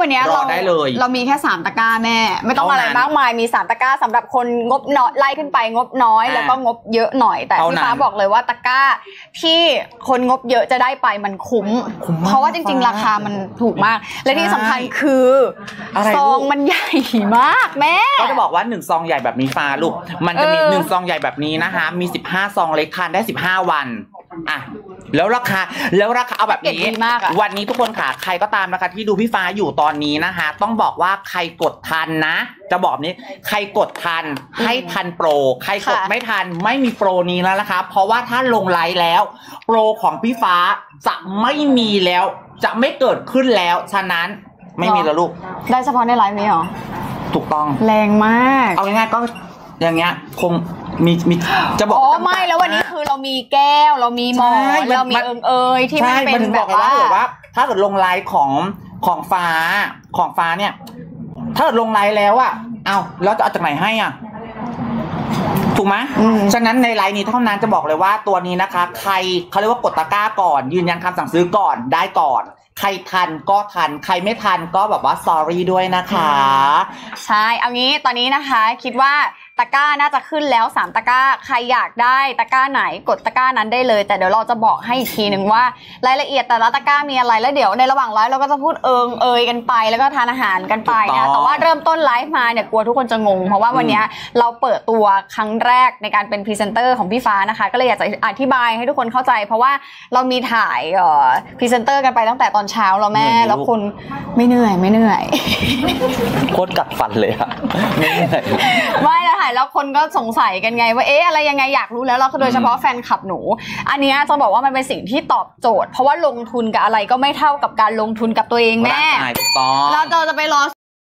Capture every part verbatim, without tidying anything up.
วันนี้เราได้เลยเรามีแค่สามตะกร้าแม่ไม่ต้องอะไรมากมายมีสามตะกร้าสำหรับคนงบน้อยไล่ขึ้นไปงบน้อยแล้วก็งบเยอะหน่อยแต่พี่ฟ้าบอกเลยว่าตะกร้าที่คนงบเยอะจะได้ไปมันคุ้มเพราะว่าจริงๆราคามันถูกมากและที่สำคัญคือซองมันใหญ่มากแม่ก็จะบอกว่าหนึ่งซองใหญ่แบบนี้ฟ้าลูกมันจะมีหนึ่งซองใหญ่แบบนี้นะคะมีสิบห้าซองเล็กทานได้สิบห้าวันอ่ะแล้วราคาแล้วราคาเอาแบบนี้วันนี้ทุกคนค่ะใครก็ตามนะคะที่ดูพี่ฟ้าอยู่ตอนนี้นะคะต้องบอกว่าใครกดทันนะจะบอกนี้ใครกดทันให้ทันโปรใครกดไม่ทันไม่มีโปรนี้แล้วนะคะเพราะว่าถ้าลงไลฟ์แล้วโปรของพี่ฟ้าจะไม่มีแล้วจะไม่เกิดขึ้นแล้วฉะนั้นไม่มีแล้วลูกได้เฉพาะในไลฟ์นี้หรอถูกต้องแรงมากเอาง่ายๆก็อย่างเงี้ยคงมีมีจะบอกอ๋อไม่แล้ววันนี้คือเรามีแก้วเรามีหมอนเรามีเอิงเอยที่มันเป็นแบบว่าถ้าเกิดลงไลฟ์ของของฟ้าของฟ้าเนี่ยถ้าเกิดลงไลฟ์แล้วอะเอาแล้วจะเอาจากไหนให้อ่ะถูกไหมฉะนั้นในไลน์นี้เท่านั้นจะบอกเลยว่าตัวนี้นะคะใครเขาเรียกว่ากดตะกร้าก่อนยืนยันคำสั่งซื้อก่อนได้ก่อนใครทันก็ทันใครไม่ทันก็แบบว่า sorry ด้วยนะคะใช่เอางี้ตอนนี้นะคะคิดว่าตะกร้าน่าจะขึ้นแล้วสามตะกร้าใครอยากได้ตะกร้าไหนกดตะกร้านั้นได้เลยแต่เดี๋ยวเราจะบอกให้อีกทีหนึ่งว่ารายละเอียดแต่ละตะกร้ามีอะไรแล้วเดี๋ยวในระหว่างไลฟ์เราก็จะพูดเอิงเอยกันไปแล้วก็ทานอาหารกันไปนะแต่ว่าเริ่มต้นไลฟ์มาเนี่ยกลัวทุกคนจะงงเพราะว่าวันนี้เราเปิดตัวครั้งแรกในการเป็นพรีเซนเตอร์ของพี่ฟ้านะคะก็เลยอยากจะอธิบายให้ทุกคนเข้าใจเพราะว่าเรามีถ่ายเอ่อพรีเซนเตอร์กันไปตั้งแต่ตอนเช้าแล้วแม่แล้วคนไม่เหนื่อยไม่เหนื่อยโคตรกัดฟันเลยอะไม่เหนื่อยไม่แล้วถ่ายแล้วคนก็สงสัยกันไงว่าเอ๊ะอะไรยังไงอยากรู้แล้วเราโดยเฉพาะแฟนคลับหนูอันนี้จะบอกว่ามันเป็นสิ่งที่ตอบโจทย์เพราะว่าลงทุนกับอะไรก็ไม่เท่ากับการลงทุนกับตัวเองแม่เราจะจะไปรอ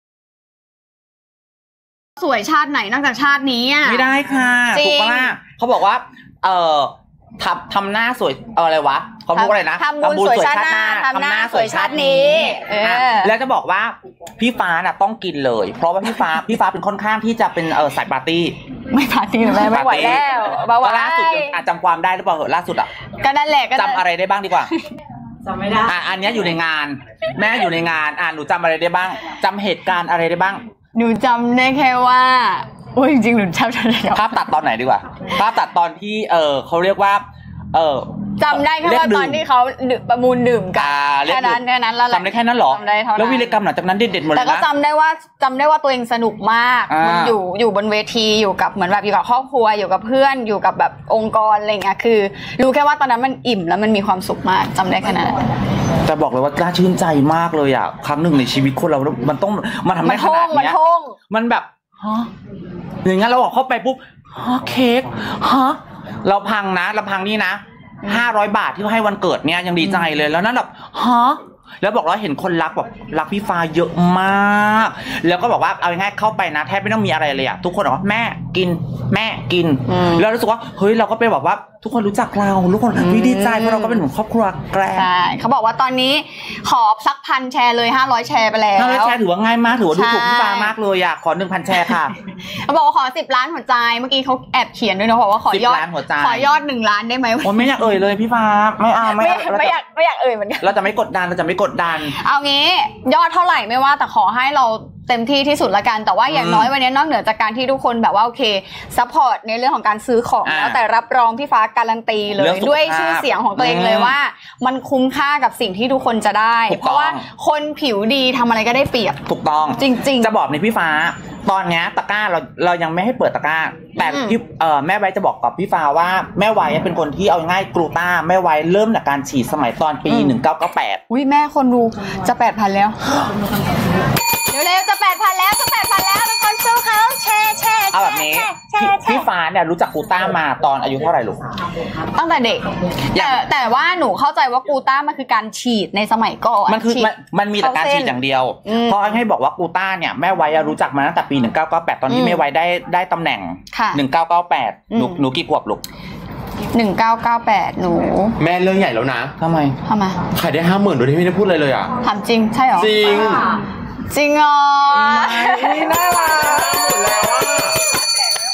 สวยชาติไหนนอกจากชาตินี้อ่ะไม่ได้ค่ะถูกปะล่ะเขาบอกว่าเอ่อทำทำหน้าสวยเอออะไรวะเขาพูดอะไรนะทำบุญสวยชาติหน้าทำหน้าสวยชาตินี้แล้วจะบอกว่าพี่ฟ้าน่ะต้องกินเลยเพราะว่าพี่ฟ้าพี่ฟ้าเป็นค่อนข้างที่จะเป็นเออสายปาร์ตี้ไม่ปาร์ตี้หรือไม่ไม่ไหวแล้วล่าสุดอาจจำความได้หรือเปล่าเหรอล่าสุดอ่ะก็นั่นแหละจำอะไรได้บ้างดีกว่าจำไม่ได้อ่ะอันนี้อยู่ในงานแม่อยู่ในงานอ่ะหนูจำอะไรได้บ้างจำเหตุการณ์อะไรได้บ้างหนูจำได้แค่ว่าโอ้ยจริงๆหนูจำได้ภาพตัดตอนไหนดีกว่าภาพตัดตอนที่เออเขาเรียกว่าเออจำได้แค่ว่าตอนที่เขาประมูลดื่มกันแค่นั้นแค่นั้นแล้วจำได้แค่นั้นหรอแล้ววีรกรรมหลังจากนั้นเด็ดๆหมดเลยนะแต่ก็จำได้ว่าจำได้ว่าตัวเองสนุกมากมันอยู่อยู่บนเวทีอยู่กับเหมือนแบบอยู่กับครอบครัวอยู่กับเพื่อนอยู่กับแบบองค์กรอะไรเงี้ยคือรู้แค่ว่าตอนนั้นมันอิ่มแล้วมันมีความสุขมากจำได้แค่นั้นแต่บอกเลยว่าน่าชื่นใจมากเลยอ่ะครั้งหนึ่งในชีวิตคนเรามันต้องมันทำได้ขนาดนี้มันแบบฮะอย่างงั้นเราออกเข้าไปปุ๊บฮะเค้กฮะเราพังนะเราพังนี่นะห้าร้อยบาทที่เขาให้วันเกิดเนี่ยยังดีใจเลยแล้วนั่นแบบฮะแล้วบอกว่าเห็นคนรักแบบรักพี่ฟ้าเยอะมากแล้วก็บอกว่าเอาง่ายๆเข้าไปนะแทบไม่ต้องมีอะไรเลยอะทุกคนบอกว่าแม่กินแม่กินแล้วรู้สึกว่าเฮ้ยเราก็ไปบอกว่าทุกคนรู้จักเราทุกคนดีใจเพราะเราก็เป็นเหมือนครอบครัวแกล้งใช่เขาบอกว่าตอนนี้ขอสักพันแชร์เลยห้าร้อยแชร์ไปแล้วห้าร้อยแชร์ถือว่าง่ายมากถือว่าดูถูกพี่ฟ้ามากเลยอะขอหนึ่งพันแชร์ค่ะเขาบอกว่าขอสิบล้านหัวใจเมื่อกี้เขาแอบเขียนด้วยนะบอกว่าขอยอดขอยอดหนึ่งล้านได้ไหมโอ้ไม่อยากเอ่ยเลยพี่ฟ้าไม่เอาไม่ไม่อยากไม่อยากเอ่ยเหมือนกันเราจะไม่กดดันเราจะไม่กดดันเอางี้ยอดเท่าไหร่ไม่ว่าแต่ขอให้เราเต็มที่ที่สุดละกันแต่ว่าอย่างน้อยวันนี้นอกเหนือจากการที่ทุกคนแบบว่าโอเคซัพพอร์ตในเรื่องของการซื้อของแล้วแต่รับรองพี่ฟ้าการันตีเลยด้วยชื่อเสียงของตัวเองเลยว่ามันคุ้มค่ากับสิ่งที่ทุกคนจะได้เพราะว่าคนผิวดีทำอะไรก็ได้เปรียบถูกต้องจริงๆจะบอกในพี่ฟ้าตอนนี้ตะกร้าเราเรายังไม่ให้เปิดตะกร้าแต่พี่เอ่อแม่ไว้จะบอกกับพี่ฟ้าว่าแม่ไว้เป็นคนที่เอาง่ายกลูต้าแม่ไว้เริ่มจากการฉีดสมัยตอนปีหนึ่งเก้าเก้าแปดอุ้ยแม่คนดูจะแปดพันแล้วเร็วๆจะแปดพันแล้วจะแปดพันแล้วทุกคนสู้เขาแชร์แชร์เอาแบบนี้พี่ฟ้าเนี่ยรู้จักกูต้ามาตอนอายุเท่าไหร่ลูกตั้งแต่เด็กแต่แต่ว่าหนูเข้าใจว่ากูต้ามันคือการฉีดในสมัยก่อนมันคือมันมีแต่การฉีดอย่างเดียวเพราะให้บอกว่ากูต้าเนี่ยแม่ไว้รู้จักมาตั้งแต่ปีหนึ่งเก้าเก้าแปดตอนที่แม่ไว้ได้ได้ตำแหน่งหนึ่งเก้าเก้าแปดหนูหนูกี่ขวบลูกหนึ่งเก้าเก้าแปดหนูแม่เรื่องใหญ่แล้วนะทำไมทำไมขายได้ห้าหมื่นโดยที่ไม่ได้พูดเลยเลยอ่ะถามจริงใช่หรอจริงจริงอ๋อไม่น่ารักหมดแล้วอ่ะ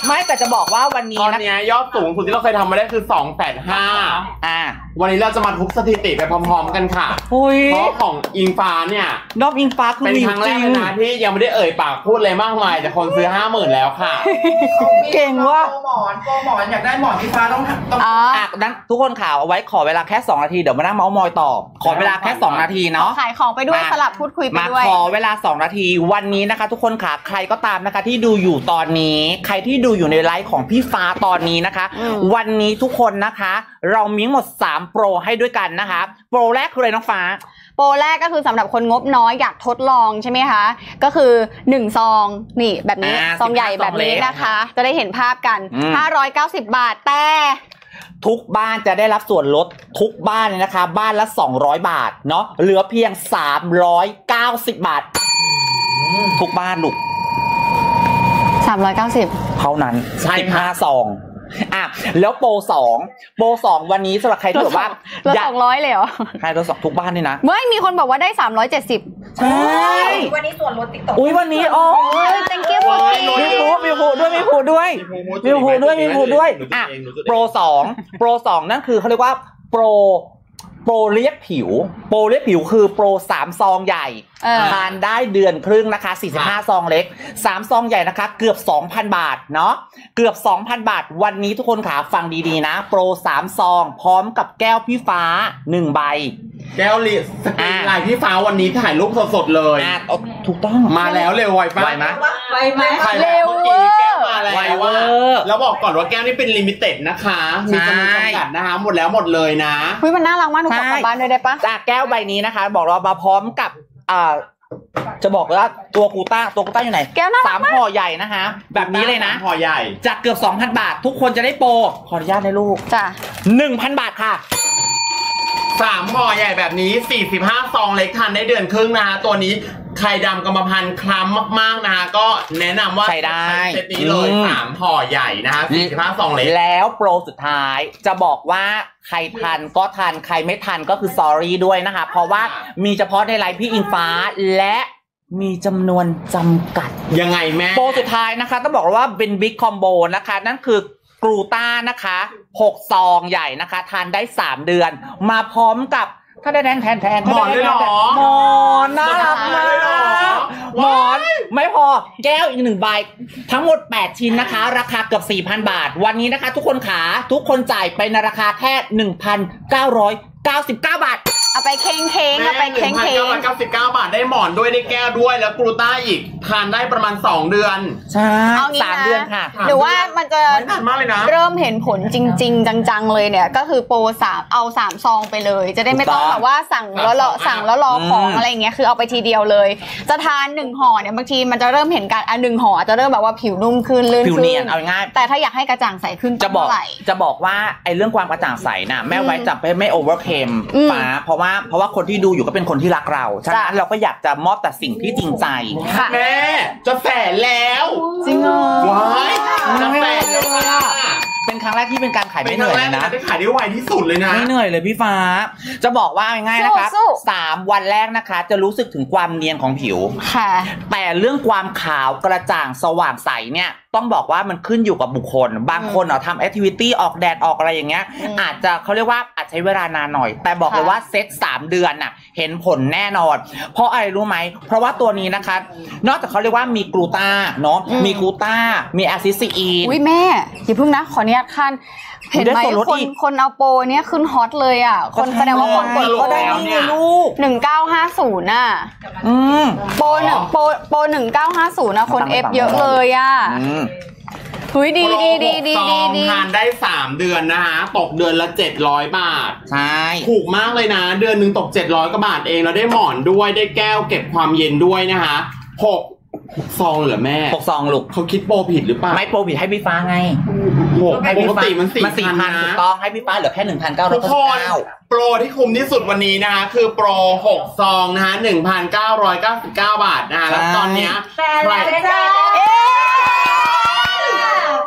ไม่แต่จะบอกว่าวันนี้ตอนนะนี้ยอดสูงสุดที่เราเคยทำมาได้คือสองแสนห้าอ่าวันนี้เราจะมาทุบสถิติไปพร้อมๆกันค่ะเพราะของอิงฟ้าเนี่ยนอกอิงฟ้าคือเป็นครั้งแรกนะที่ยังไม่ได้เอ่ยปากพูดเลยมากมายแต่คนซื้อห้าหมื่นแล้วค่ะเก่งว่ะโปรหมอนโปรหมอนอยากได้หมอนพี่ฟ้าต้องต้องอ่ะนั้นทุกคนข่าวเอาไว้ขอเวลาแค่สองนาทีเดี๋ยวมานั่งเมาส์มอยต่อขอเวลาแค่สองนาทีเนาะขายของไปด้วยสลับพูดคุยไปด้วยมาขอเวลาสองนาทีวันนี้นะคะทุกคนค่ะใครก็ตามนะคะที่ดูอยู่ตอนนี้ใครที่ดูอยู่ในไลฟ์ของพี่ฟ้าตอนนี้นะคะวันนี้ทุกคนนะคะเรามีหมดสามโปรให้ด้วยกันนะคะโปรแรกคืออะไรน้องฟ้าโปรแรกก็คือสำหรับคนงบน้อยอยากทดลองใช่ไหมคะก็คือหนึ่งซองนี่แบบนี้ซองใหญ่แบบนี้นะคะจะได้เห็นภาพกันห้าร้อยเก้าสิบบาทแต่ทุกบ้านจะได้รับส่วนลดทุกบ้านเลยนะคะบ้านละสองร้อยบาทเนาะเหลือเพียงสามร้อยเก้าสิบบาททุกบ้านลูกสามร้อยเก้าสิบเท่านั้นสิบห้าซองอ่ะแล้วโปรสองโปรสองวันนี้สำหรับใครที่แบบว่าลดสองร้อยเลยเหรอใครลดสองทุกบ้านนี่นะไม่มีคนบอกว่าได้สามร้อยเจ็ดสิบใช่วันนี้ส่วนลดติ๊กต็อกอุ้ยวันนี้โอ้ย thank you for มีพูมีพูด้วยมีพูด้วยมีพูด้วยมีพูด้วยอ่ะโปรสองโปรสองนั่นคือเขาเรียกว่าโปรโปรเรียกผิวโปรเรียกผิวคือโปรสามซองใหญ่ทานได้เดือนครึ่งนะคะสี่สิบห้าซองเล็กสามซองใหญ่นะคะเกือบ สองพัน บาทเนาะเกือบ สองพัน บาทวันนี้ทุกคนขาฟังดีๆนะโปรสามซองพร้อมกับแก้วพี่ฟ้าหนึ่งใบแก้วลิสกรีนลายพี่ฟ้าวันนี้ถ่ายรูปสดๆเลยอ่ะถูกต้องมาแล้วเร็วไวไวไหมไวไหมเร็วเวอร์มาแล้วว่าแล้วบอกก่อนว่าแก้วนี้เป็นลิมิเต็ดนะคะมีจำนวนจำกัดนะคะหมดแล้วหมดเลยนะเฮ้ยมันน่ารักมากหนูขอกลับบ้านด้วยได้ปะจากแก้วใบนี้นะคะบอกเรามาพร้อมกับอ่าจะบอกว่าตัวกูต้าตัวกูต้าอยู่ไหนสามห่อใหญ่นะคะแบบนี้เลยนะห่อใหญ่จากเกือบ สองพัน บาททุกคนจะได้โปรขออนุญาตให้ลูกจ้ะหนึ่งพัน บาทค่ะสามห่อใหญ่แบบนี้สี่สิบห้าซองเล็กทานได้เดือนครึ่งนะคะตัวนี้ไข่ดำกรรมพันธุ์คล้ำมากๆนะคะก็แนะนำว่าใช้ได้เซตนี้เลยสามห่อใหญ่นะคะสี่สิบห้าซองเล็กแล้วโปรสุดท้ายจะบอกว่าใครทันก็ทันใครไม่ทันก็คือ sorry ด้วยนะคะเพราะว่ามีเฉพาะในไลฟ์พี่อิงฟ้าและมีจำนวนจำกัดยังไงแม่โปรสุดท้ายนะคะต้องบอกว่าเป็นบิ๊กคอมโบนะคะนั่นคือกลูต้านะคะหกซองใหญ่นะคะทานได้สามเดือนมาพร้อมกับถ้าได้แทนแทนแทนหมอนเลยหรอหมอนน่ารักมากหมอนไม่พอแก้วอีกหนึ่งใบทั้งหมดแปดชิ้นนะคะราคาเกือบ สี่พัน บาทวันนี้นะคะทุกคนขาทุกคนจ่ายไปในราคาแค่ หนึ่งพันเก้าร้อยเก้าสิบเก้า บาทเอาไปเค้งเค้งเอาไปเค้งเค้งหนึ่งพันเก้าร้อยเก้าสิบเก้า บาทได้หมอนด้วยได้แก้วด้วยแล้วกลูต้าอีกทานได้ประมาณสองเดือนใช่สามเดือนค่ะหรือว่ามันจะนานมากเลยนะเริ่มเห็นผลจริงๆจังๆเลยเนี่ยก็คือโปรสามเอาสามซองไปเลยจะได้ไม่ต้องแบบว่าสั่งแล้วรอสั่งแล้วรอของอะไรอย่างเงี้ยคือเอาไปทีเดียวเลยจะทานหนึ่งห่อเนี่ยบางทีมันจะเริ่มเห็นการอ่ะหนึ่งห่อจะเริ่มแบบว่าผิวนุ่มขึ้นลื่นขึ้นผิวเนียนเอาง่ายแต่ถ้าอยากให้กระจ่างใสขึ้นจะบอกจะบอกว่าไอ้เรื่องความกระจ่างใสน่ะแม่ไว้จับไม่โอเวอร์เคมฟ้าเพราะว่าเพราะว่าคนที่ดูอยู่ก็เป็นคนที่รักเราฉะนั้นเราก็อยากจะมอบแต่สิ่งที่จริงใจแม่จะแสนแล้วจริงเหรอว้ายจะแสนแล้วเป็นครั้งแรกที่เป็นการขายไม่เหนื่อยนะได้ขายได้ไวที่สุดเลยนะไม่เหนื่อยเลยพี่ฟ้าจะบอกว่าง่ายๆนะคะสามวันแรกนะคะจะรู้สึกถึงความเนียนของผิวค่ะแต่เรื่องความขาวกระจ่างสว่างใสเนี่ยต้องบอกว่ามันขึ้นอยู่กับบุคคลบางคนเนาะทำแอคทิวิตี้ออกแดดออกอะไรอย่างเงี้ยอาจจะเขาเรียกว่าอาจใช้เวลานานหน่อยแต่บอกเลยว่าเซตสามเดือนน่ะเห็นผลแน่นอนเพราะอะไรรู้ไหมเพราะว่าตัวนี้นะคะนอกจากเขาเรียกว่ามีกลูต้าเนาะมีกลูต้ามีแอซิซีอีนอุ้ยแม่อย่าเพิ่งนะขออนุญาตขั้นเห็นไหมคนคนเอาโปรเนี้ยขึ้นฮอตเลยอ่ะคนแสดงว่าคนกดก็ได้นี่ลูกหนึ่งเก้าห้าศูนย์น่ะอืมโปรหนึ่งโปรโปรหนึ่งเก้าห้าศูนย์นะคนเอฟเยอะเลยอ่ะเฮ้ยดีดีดีดีดีดีทานได้สามเดือนนะคะตกเดือนละเจ็ดร้อยบาทใช่ถูกมากเลยนะเดือนหนึ่งตกเจ็ดร้อยกว่าบาทเองแล้วได้หมอนด้วยได้แก้วเก็บความเย็นด้วยนะคะหกซองเหรอแม่หกซองลูกเขาคิดโปรผิดหรือเปล่าไม่โปรผิดให้พี่ฟ้าไงหกปกติมันสี่พันถูกต้องให้พี่ฟ้าเหลือแค่หนึ่งพันเก้าร้อยเก้าสิบเก้าโปรที่คุ้มที่สุดวันนี้นะคะคือโปรหกซองนะคะหนึ่งพันเก้าร้อยเก้าสิบเก้าบาทนะคะแล้วตอนเนี้ยใครอะ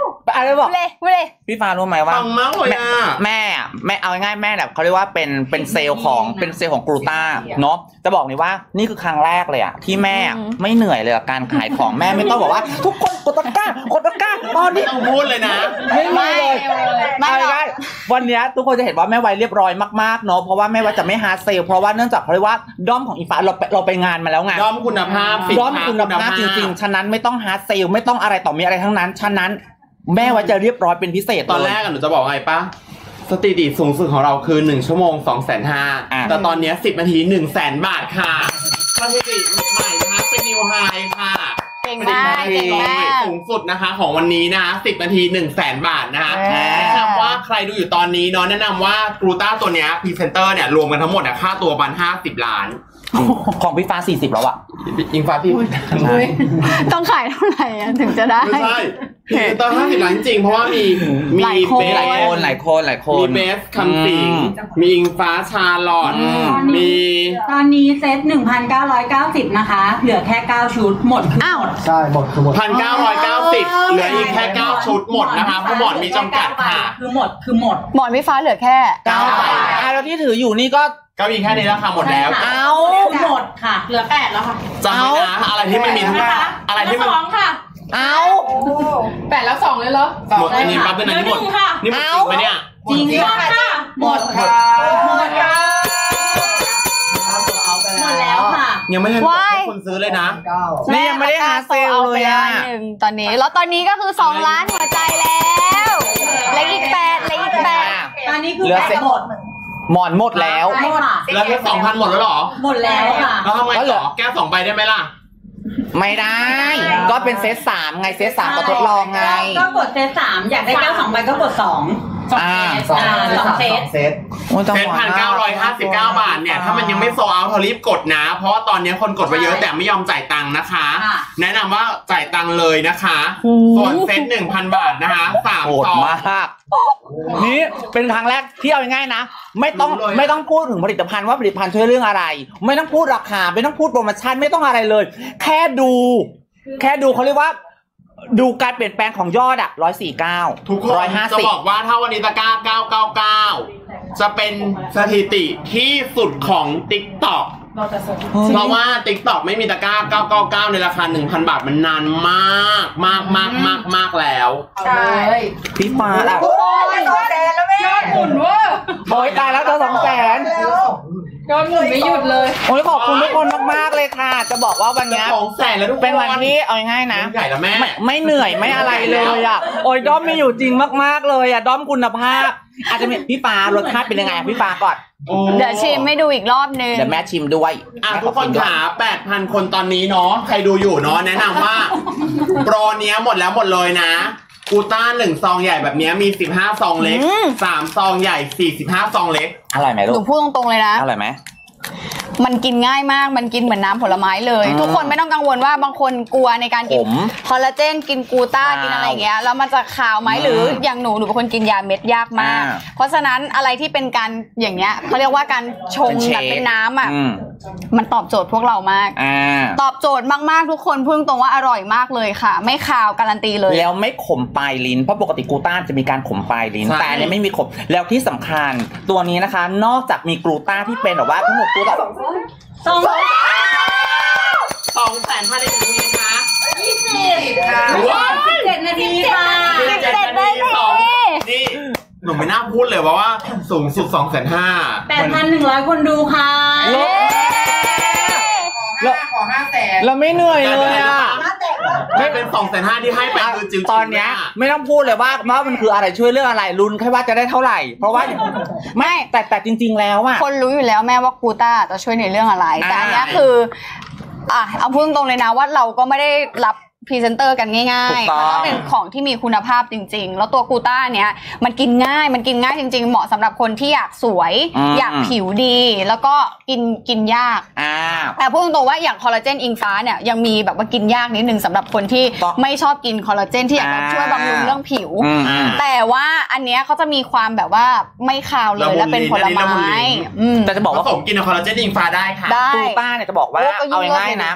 เลยบอกเลยเลยพี่ฟ้ารู้ไหมว่าฟังมากเลยอ่ะแม่แม่เอาง่ายๆแม่แบบเขาเรียกว่าเป็นเป็นเซลล์ของเป็นเซลล์ของกลูต้าเนาะจะบอกเลยว่านี่คือครั้งแรกเลยอะที่แม่ไม่เหนื่อยเลยกับการขายของแม่ไม่ต้องบอกว่า ทุกคนกดตะกร้ากดตะกร้าตอนไม่นี้ต้องพูดเลยนะไม่มีเลยไม่เอาหรอกง่ายๆวันเนี้ยทุกคนจะเห็นว่าแม่ไวเรียบร้อยมากๆเนาะเพราะว่าแม่ไวจะไม่ฮาร์ดเซลเพราะว่าเนื่องจากเขาเรียกว่าด้อมของอีฟ้าเราไปเราไปงานมาแล้วไงด้อมคุณภาพสินด้อมค้าคุณภาพจริงๆฉะนั้นไม่ต้องฮาร์ดเซลไม่ต้องอะไรต่อมีอะไรทั้งนั้นฉะนั้นแม่ไวจะเรียบร้อยเป็นพิเศษตอนแรกอะหนูจะบอกไงปะสถิติสูงสุดของเราคือหนึ่งชั่วโมงสองแสนห้าแต่ตอนเนี้สิบนาทีหนึ่งแสนบาทค่ะสถิติใหม่นะคะเป็นนิวไฮค่ะเก่งมากเก่งมากสูงสุดนะคะของวันนี้นะคะสิบนาทีหนึ่งแสนบาทนะคะเออแนะนำว่าใครดูอยู่ตอนนี้เนาะแนะนำว่ากลูต้าตัวเนี้ยพรีเซนเตอร์เนี่ยรวมกันทั้งหมดอะค่าตัวประมาณห้าสิบล้านของพี่ฟ้าสี่สิบแล้วอะอิงฟ้าพี่ต้องขายเท่าไหร่อะถึงจะได้ไม่ใช่พรีเซนเตอร์ห้าสิบล้านจริงเพราะว่ามีมีหลายคนเบสหลายคนหลายคนหลายคนมีเบสคำสิงมีอิงฟ้าชาลอตอืมมีตอนนี้เซต หนึ่งพันเก้าร้อยเก้าสิบ นะคะ เหลือแค่ เก้า ชุด หมดคืออ้าวหมดใช่หมดคือหมดพันเก้าร้อยเก้าสิบเหลืออีกแค่เก้าชุดหมดนะคะเพราะหมอนมีจำกัดค่ะคือหมด คือหมดหมอนพี่ฟ้าเหลือแค่เก้าใบอ่ะแล้วที่ถืออยู่นี่ก็ก็มีแค่นี้แล้วค่ะหมดแล้วใช่ค่ะเอาหมดค่ะ เหลือแปดแล้วค่ะจำไว้นะอะไรที่มันมีทั้งอะไรที่มันสองค่ะเอาแปดแล้วสองเลยเหรอหมดอันนี้ปั๊บเป็นอันนี้หมดเหลือหนึ่งค่ะนี่หมดจริงปะเนี่ยจริงค่ะ หมดค่ะ หมดค่ะ หมดแล้วค่ะยังไม่ทันว้ายให้คนซื้อเลยนะนี่ยังไม่ได้หาเซลล์เลยอะหนึ่งตอนนี้แล้วตอนนี้ก็คือสองล้านหัวใจแล้วเหลืออีกแปดเหลืออีกแปดตอนนี้คือเหลือแปเสร็ดจหมดหมอนหมดแล้วใช่ค่ะแล้วแค่สองพันหมดแล้วเหรอหมดแล้วค่ะแล้วทำไงต่อแก้สองใบได้ไหมล่ะไม่ได้ ก็เป็นเซตสามไงเซตสามก็ทดลองไงก็กดเซตสามอยากได้แก้วสองใบก็กดสองสองอ่าเซตอ่าสองเซตเซตโอ้ยจังเจ็ดหวะพันเก้าร้อยห้าสิบเก้าบาทเนี่ยถ้ามันยังไม่โซลเอาท์เธอรีบกดนะ เพราะว่าตอนนี้คนกดไปเยอะแต่ไม่ยอมจ่ายตังค์นะคะค่ะแนะนำว่าจ่ายตังค์เลยนะคะ ส่วนเซ็ตหนึ่งพันบาทนะคะสามโหดซองมากนี่เป็นครั้งแรกที่เอาง่ายๆนะ ไม่ต้องรู้เลยอะไม่ต้องพูดถึงผลิตภัณฑ์ว่าผลิตภัณฑ์ช่วยเรื่องอะไร ไม่ต้องพูดราคาไม่ต้องพูดโปรโมชั่นไม่ต้องอะไรเลย แค่ดู แค่ดูเขาเรียกว่า ดูการเปลี่ยนแปลงของยอดอะร้อยสี่เก้าทุกคนร้อยห้าจะสิบบอกว่าถ้าวันนี้ตะกร้าเก้าเก้าเก้าจะเป็นสถิติที่สุดของ TikTok เพราะว่า TikTok ไม่มีตะกร้าเก้าเก้าเก้าในราคา หนึ่งพัน บาทมันนานมากมากมากมากมากแล้วใช่พี่ฟ้าอะโอ้ยสองแสนแล้วแม่ยอดหมุนเว้ยโอ้ยตายแล้วเธอสองแสนยอดหมุนไม่หยุดเลยโอ้ยขอบคุณทุกคนมากๆเลยค่ะ จะบอกว่าวันจะเนี้ยสองแสนแล้วทุกคนเป็นวันที่เอาง่ายๆนะใหญ่แล้วแม่ไม่ไม่เหนื่อยไม่อะไรเลยอ่ะ โอ้ยด้อมมีอยู่จริงมากๆเลยอ่ะด้อมคุณภาพ อาจจะมีพี่ฟ้ารสชาติเป็นยังไงอ่ะพี่ฟ้าก่อนโอ้เดี๋ยวชิมให้ดูอีกรอบนึงเดี๋ยวแม่ชิมด้วยอ่ะแม่ทุกคนชิมด้วยขาแปดพัน คนตอนนี้เนาะใครดูอยู่เนาะแนะนำว่า โปรเนี้ยหมดแล้วหมดเลยนะกูต้าหนึ่งซองใหญ่แบบเนี้ยมีสิบห้าซองเล็กอืมสามซองใหญ่สี่สิบห้าซองเล็กอร่อยไหมหลูนูกพูดตรงๆเลยนะอร่อยไหมมันกินง่ายมาก มันกินเหมือนน้ำผลไม้เลยอืมทุกคนไม่ต้องกังวลว่าบางคนกลัวในการกินผมคอลลาเจน กินกลูต้าอ้าวกินอะไรอย่างเงี้ย แล้วมันจะขาวไหมอืมหรืออย่างหนู หนูเป็นคนกินยาเม็ดยากมากอ่าเพราะฉะนั้นอะไรที่เป็นการอย่างเงี้ยเขาเรียกว่าการชงเป็นเชแบบคเป็นน้ำอ่ะอืมมันตอบโจทย์พวกเรามากอ่าตอบโจทย์มากๆทุกคนพูดตรงว่าอร่อยมากเลยค่ะ ไม่ขาวการันตีเลยแล้วไม่ขมปลายลิ้น เพราะปกติกลูต้าจะมีการขมปลายลิ้นใช่แต่อันนี้ไม่มีขม แล้วที่สำคัญตัวนี้นะคะ นอกจากมีกลูต้าที่เป็นแบบว่าทั้งหมดกลูต้าสองสองแสนภายในหนึ่งนาทีนะยี่สิบว้าวเจ็ดนาทีค่ะสิบเจ็ดนาทีสองนี่หนูไม่น่าพูดเลยว่าว่าสูงสุดสองแสนห้าแปดพันหนึ่งร้อยคนดูค่ะลดขอห้าขอห้าแสนเราไม่เหนื่อยเลยอ่ะไม่เป็นสองแสนห้าที่ให้ไปคือจิ๋วๆตอนเนี้ยะไม่ต้องพูดเลยว่าว่ามันคืออะไรช่วยเรื่องอะไรลุ้นแค่ว่าจะได้เท่าไหร่ เพราะว่าไม่แต่แต่จริง ๆ แล้วอะคนรู้อยู่แล้วแม่ว่ากลูต้าจะช่วยในเรื่องอะไร แต่อันเนี้ยคือ อ่ะเอาพูดตรงๆเลยนะว่าเราก็ไม่ได้รับพรีเซนเตอร์กันง่ายๆมันต้องเป็นของที่มีคุณภาพจริงๆ แล้วตัวกลูต้าเนี้ยมันกินง่ายมันกินง่ายจริงๆ เหมาะสำหรับคนที่อยากสวย อยากผิวดี แล้วก็กินกินยากอ่าแต่พูดตรงๆว่าอย่างคอลลาเจนอิงฟ้าเนี่ยยังมีแบบว่ากินยากนิดนึงสำหรับคนที่ต้องไม่ชอบกินคอลลาเจนที่อยากจะอ่าช่วยบำรุงเรื่องผิวอืมอืมแต่ว่าอันเนี้ยเขาจะมีความแบบว่าไม่คาวเลยละมุนและเป็นผลลิ้นอันนี้ละมุนไม้ลิ้นอืมแต่จะบอกผว่าสมกินกับคอลลาเจนอิงฟ้าได้ค่ะได้กลูต้าเนี่ยจะบอกว่าโอ้ก็ยุ่งเอาง่ายๆนะ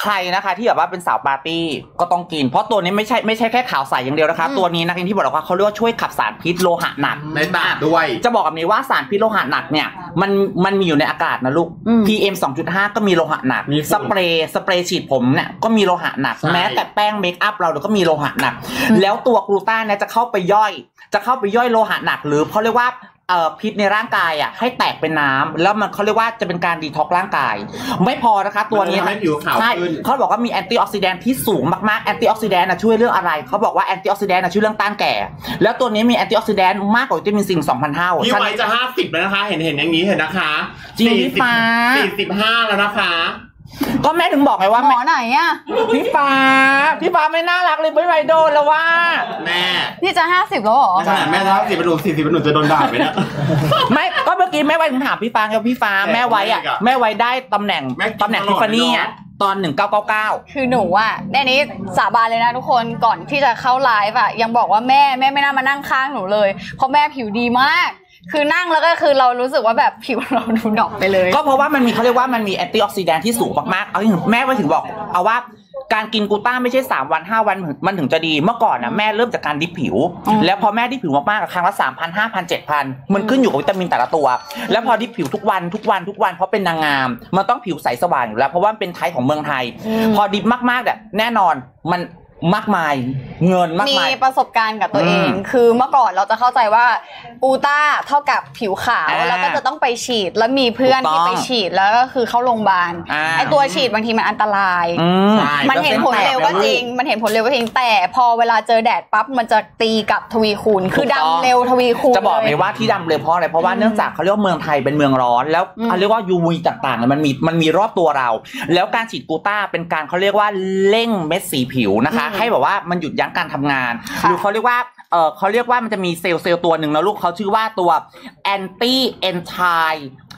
ใครนะคะที่แบบว่าเป็นสาวปาร์ตี้ก็ต้องกินเพราะตัวนี้ไม่ใช่ไม่ใช่แค่ขาวใสอย่างเดียวนะคะตัวนี้นะที่บอกว่าเขาเรียกว่าช่วยขับสารพิษโลหะหนักในตาด้วยจะบอกกับนี้ว่าสารพิษโลหะหนักเนี่ยมันมันมีอยู่ในอากาศนะลูก พี เอ็ม สองจุดห้า ก็มีโลหะหนักสเปรย์สเปรย์ฉีดผมเนี่ยก็มีโลหะหนักแม้แต่แป้งเมคอัพเราก็มีโลหะหนักแล้วตัวกลูต้าเนี่ยจะเข้าไปย่อยจะเข้าไปย่อยโลหะหนักหรือเขาเรียกว่าเอ่อพิษในร่างกายอ่ะให้แตกเป็นน้ำแล้วมันเขาเรียกว่าจะเป็นการดีท็อกร่างกายไม่พอนะคะตัวนี้ให้ผิวขาวขึ้นเขาบอกว่ามีแอนตี้ออกซิแดนท์ที่สูงมากๆแอนตี้ออกซิแดนท์ช่วยเรื่องอะไรเขาบอกว่าแอนตี้ออกซิแดนท์ช่วยเรื่องต้านแก่แล้วตัวนี้มีแอนตี้ออกซิแดนท์มากกว่าวิตามินซี สองพัน เท่าพี่ไว้จะห้าสิบแล้วนะคะเห็นเห็นอย่างนี้เห็นนะคะจริงพี่ฟ้าสี่สิบห้าแล้วนะคะก็แม่ถึงบอกไงว่าหมอไหนอ่ะพี่ฟ้าพี่ฟ้าไม่น่ารักเลยไม่ไหวโดนแล้วว่าแม่นี่จะห้าสิบแล้วเหรอขนาดแม่ถ้าสิบเป็นหนุ่มสี่สิบเป็นหนุ่มจะโดนด่าไหมเนี่ยไม่ก็เมื่อกี้แม่ไว้ถึงถามพี่ฟ้าครับพี่ฟ้าแม่ไว้อ่ะแม่ไว้ได้ตำแหน่งตำแหน่งทิฟฟานี่อ่ะตอนหนึ่งเก้าเก้าเก้าคือหนูอ่ะในนี้สาบานเลยนะทุกคนก่อนที่จะเข้าไลฟ์อ่ะยังบอกว่าแม่แม่ไม่น่ามานั่งข้างหนูเลยเพราะแม่ผิวดีมากคือนั่งแล้วก็คือเรารู้สึกว่าแบบผิวเราดูดอกไปเลยก็เพราะว่ามันมีเขาเรียกว่ามันมีแอนตี้ออกซิแดนท์ที่สูงมากๆเอาถึงแม่ไปถึงบอกเอาว่าการกินกูต้าไม่ใช่สามวันห้าวันมันถึงจะดีเมื่อก่อนนะแม่เริ่มจากการดิบผิวแล้วพอแม่ดิบผิวมากๆครั้งละ สามพัน ห้าพัน เจ็ดพัน มันขึ้นอยู่กับวิตามินแต่ละตัวแล้วพอดิบผิวทุกวันทุกวันทุกวันเพราะเป็นนางงามมันต้องผิวใสสว่างอยู่แล้วเพราะว่าเป็นไทยของเมืองไทยพอดิบมากๆแบบแน่นอนมันมากมายเงินมากมายมีประสบการณ์กับตัวเองคือเมื่อก่อนเราจะเข้าใจว่าอูต้าเท่ากับผิวขาวแล้วก็จะต้องไปฉีดแล้วมีเพื่อนที่ไปฉีดแล้วก็คือเข้าโรงพยาบาลไอตัวฉีดบางทีมันอันตรายมันเห็นผลเร็วก็จริงมันเห็นผลเร็วก็จริงแต่พอเวลาเจอแดดปั๊บมันจะตีกับทวีคูณคือดำเร็วทวีคูณจะบอกเลยว่าที่ดำเร็วเพราะอะไรเพราะว่าเนื่องจากเขาเรียกว่าเมืองไทยเป็นเมืองร้อนแล้วเขาเรียกว่า ยู วี ต่างๆมันมีมันมีรอบตัวเราแล้วการฉีดกูต้าเป็นการเขาเรียกว่าเร่งเม็ดสีผิวนะคะให้แบบว่ามันหยุดยั้งการทำงานหรือเขาเรียกว่าเออเขาเรียกว่ามันจะมีเซลล์เซลล์ตัวหนึ่งนะลูกเขาชื่อว่าตัว anti anti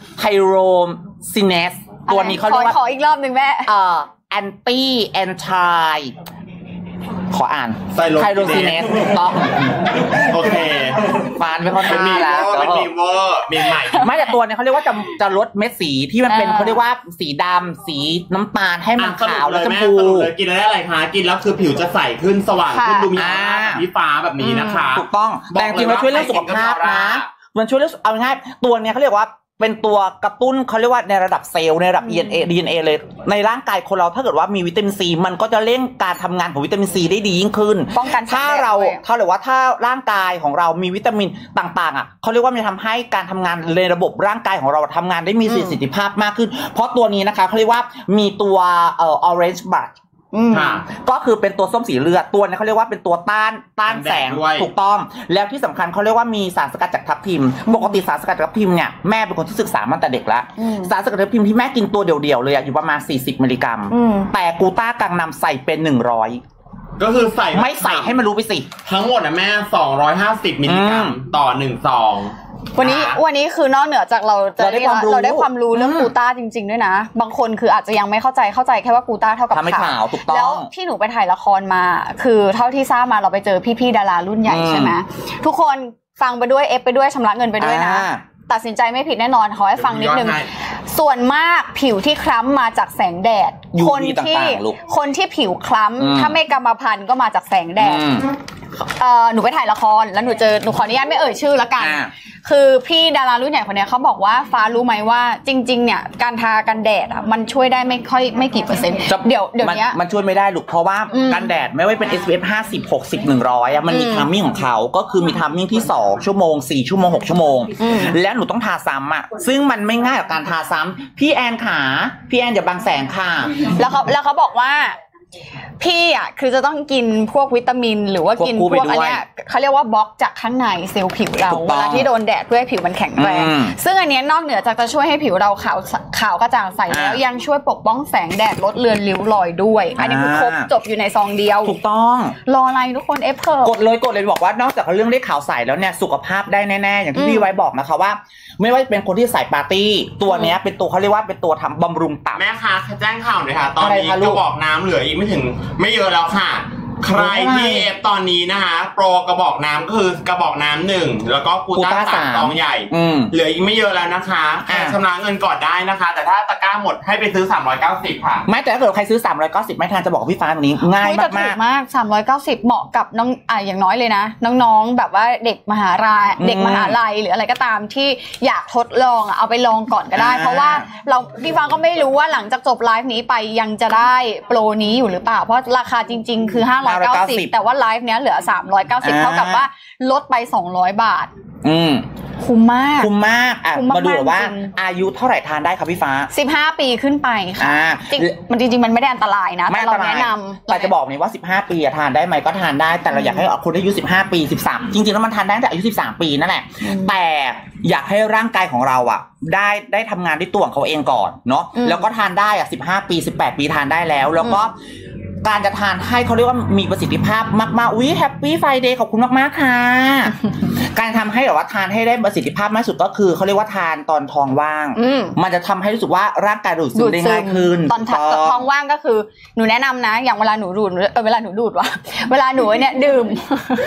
tyrosinase ตัวนี้เขาเรียกว่าขออีกรอบหนึ่งแม่เอ่อ anti anti ขออ่านไทโรซิเนสถูกต้องโอเคฟานไม่ค่อยมีแล้วเป็นมีเวอร์มีใหม่ไม่แต่ตัวนี้เขาเรียกว่าจะจะลดเม็ดสีที่มันเป็นเขาเรียกว่าสีดำสีน้ำตาลให้มันขาวแล้วชมพูกินได้อะไรคะกินแล้วคือผิวจะใสขึ้นสว่างขึ้นดูมีออร่าสีฟ้าแบบนี้นะคะถูกต้องแต่จริงๆมันช่วยเรื่องสุขภาพนะมันช่วยเรื่องเอาง่ายตัวนี้เขาเรียกว่าเป็นตัวกระตุ้นเขาเรียกว่าในระดับเซลล์ในระดับ ดี เอ็น เอ ดี เอ็น เอ เลยในร่างกายคนเราถ้าเกิดว่ามีวิตามินซีมันก็จะเร่งการทำงานของวิตามินซีได้ดียิ่งขึ้นป้องกันถ้าเราถ้าหรือว่าถ้าร่างกายของเรามีวิตามินต่างๆอ่ะเขาเรียกว่ามันทำให้การทำงานในระบบร่างกายของเราทำงานได้มีประสิทธิภาพมากขึ้นเพราะตัวนี้นะคะเขาเรียกว่ามีตัวเอ่อ orange budก็คือเป็นตัวส้มสีเลือดตัวนี้เขาเรียกว่าเป็นตัวต้านต้านแสงถูกต้องแล้วที่สำคัญเขาเรียกว่ามีสารสกัดจากทับทิมปกติสารสกัดจากทับทิมเนี่ยแม่เป็นคนที่ศึกษามาแต่เด็กแล้วสารสกัดจากทับทิมที่แม่กินตัวเดียวๆเลยอยู่ประมาณสี่สิบมิลลิกรัมแต่กูต้ากังนำใส่เป็นหนึ่งร้อยก็คือใส่ไม่ใส่ให้มันรู้ไปสิทั้งหมดนะแม่สองร้อยห้าสิบมิลลิกรัมต่อหนึ่งซองวันนี้วันนี้คือนอกเหนือจากเราจะได้เราได้ความรู้เรื่องกูต้าจริงๆด้วยนะบางคนคืออาจจะยังไม่เข้าใจเข้าใจแค่ว่ากูต้าเท่ากับขาวถูกต้องแล้วที่หนูไปถ่ายละครมาคือเท่าที่ทราบมาเราไปเจอพี่ๆดารารุ่นใหญ่ใช่ไหมทุกคนฟังไปด้วยเอฟไปด้วยชำระเงินไปด้วยนะตัดสินใจไม่ผิดแน่นอนขอให้ฟังนิดนึงส่วนมากผิวที่คล้ำมาจากแสงแดดคนที่คนที่ผิวคล้ำถ้าไม่กรรมพันธุ์ก็มาจากแสงแดดเอ่อหนูไปถ่ายละครแล้วหนูเจอหนูขออนุญาตไม่เอ่ยชื่อละกันคือพี่ดารารุ่นใหญ่คนนี้เขาบอกว่าฟ้ารู้ไหมว่าจริงๆเนี่ยการทากันแดดอ่ะมันช่วยได้ไม่ค่อยไม่กี่เปอร์เซ็นต์เดี๋ยวเดี๋ยวนี้มันช่วยไม่ได้หรอกเพราะว่ากันแดดไม่ว่าเป็น เอส พี เอฟ ห้าสิบ หกสิบ หนึ่งร้อยอ่ะมันมีไทมิ่งของเขาก็คือมีไทมิ่งที่สองชั่วโมงสี่ชั่วโมงหกชั่วโมงแล้วหนูต้องทาซ้ำอ่ะซึ่งมันไม่ง่ายกับการทาซ้ำพี่แอนขาพี่แอนอย่าบังแสงค่ะแล้วเขาแล้วเขาบอกว่าพี่อ่ะคือจะต้องกินพวกวิตามินหรือว่ากินพวกอันเนี้ยเขาเรียกว่าบล็อกจากข้างในเซลล์ผิวเราเวลาที่โดนแดดเพื่อให้ผิวมันแข็งแรงซึ่งอันนี้นอกเหนือจากจะช่วยให้ผิวเราขาวขาวกระจ่างใสแล้วยังช่วยปกป้องแสงแดดลดเลือนริ้วรอยด้วยอันนี้คือครบจบอยู่ในซองเดียวถูกต้องรออะไรทุกคนเอฟเพิ่มกดเลยกดเลยบอกว่านอกจากเรื่องได้ขาวใสแล้วเนี่ยสุขภาพได้แน่ๆอย่างที่พี่ไว้บอกนะคะว่าไม่ว่าจะเป็นคนที่ใส่ปาร์ตี้ตัวนี้เป็นตัวเขาเรียกว่าเป็นตัวทำบำรุงตับแม่คะแจ้งข่าวหน่อยค่ะตอนนี้ก็บอกน้ำเหลืออีกไม่ถึงไม่เยอะแล้วค่ะใครที่เอฟตอนนี้นะคะโปรกระบอกน้ำก็คือกระบอกน้ำหนึ่งแล้วก็กูต้าสามซองใหญ่เหลืออีกไม่เยอะแล้วนะคะใครชำระเงินก่อนได้นะคะแต่ถ้าตะกร้าหมดให้ไปซื้อสามร้อยเก้าสิบค่ะไม่แต่ถ้าเกิดใครซื้อสามร้อยเก้าสิบไม่ทันจะบอกพี่ฟ้าตรงนี้ง่ายมากมากมากสามร้อยเก้าสิบเหมาะกับน้องอ่ะอย่างน้อยเลยนะน้องๆแบบว่าเด็กมหาลัยเด็กมหาลัยหรืออะไรก็ตามที่อยากทดลองอ่ะเอาไปลองก่อนก็ได้เพราะว่าเราพี่ฟ้าก็ไม่รู้ว่าหลังจากจบไลฟ์นี้ไปยังจะได้โปรนี้อยู่หรือเปล่าเพราะราคาจริงๆคือห้าร้อยเก้าสิบแต่ว่าไลฟ์เนี้ยเหลือสามร้อยเก้าสิบเท่ากับว่าลดไปสองร้อยบาทอืมคุ้มมากคุ้มมากอ่ะมาดูว่าอายุเท่าไหร่ทานได้ครับพี่ฟ้าสิบห้าปีขึ้นไปค่ะจริงมันจริงๆมันไม่ได้อันตรายนะแต่เราแนะนำแต่จะบอกนี่ว่าสิบห้าปีทานได้ไหมก็ทานได้แต่เราอยากให้คนอายุสิบห้าปีสิบสามจริงๆแล้วมันทานได้ตั้งแต่อายุสิบสามปีนั่นแหละแต่อยากให้ร่างกายของเราอ่ะได้ได้ทำงานด้วยตัวของเขาเองก่อนเนาะแล้วก็ทานได้อ่ะสิบห้าปีสิบแปดปีทานได้แล้วแล้วก็การจะทานให้เขาเรียกว่ามีประสิทธิภาพมากๆอุ้ยแฮปปี้ไฟเดย์ขอบคุณมากๆค่ะการทำให้แบบว่าทานให้ได้ประสิทธิภาพมากสุดก็คือเขาเรียกว่าทานตอนท้องว่างมันจะทำให้รู้สึกว่าร่างกายดูดซึมได้ง่ายขึ้นตอนท้องว่างก็คือหนูแนะนำนะอย่างเวลาหนูดูดเออเวลาหนูดูดวะเวลาหนูเนี่ยดื่ม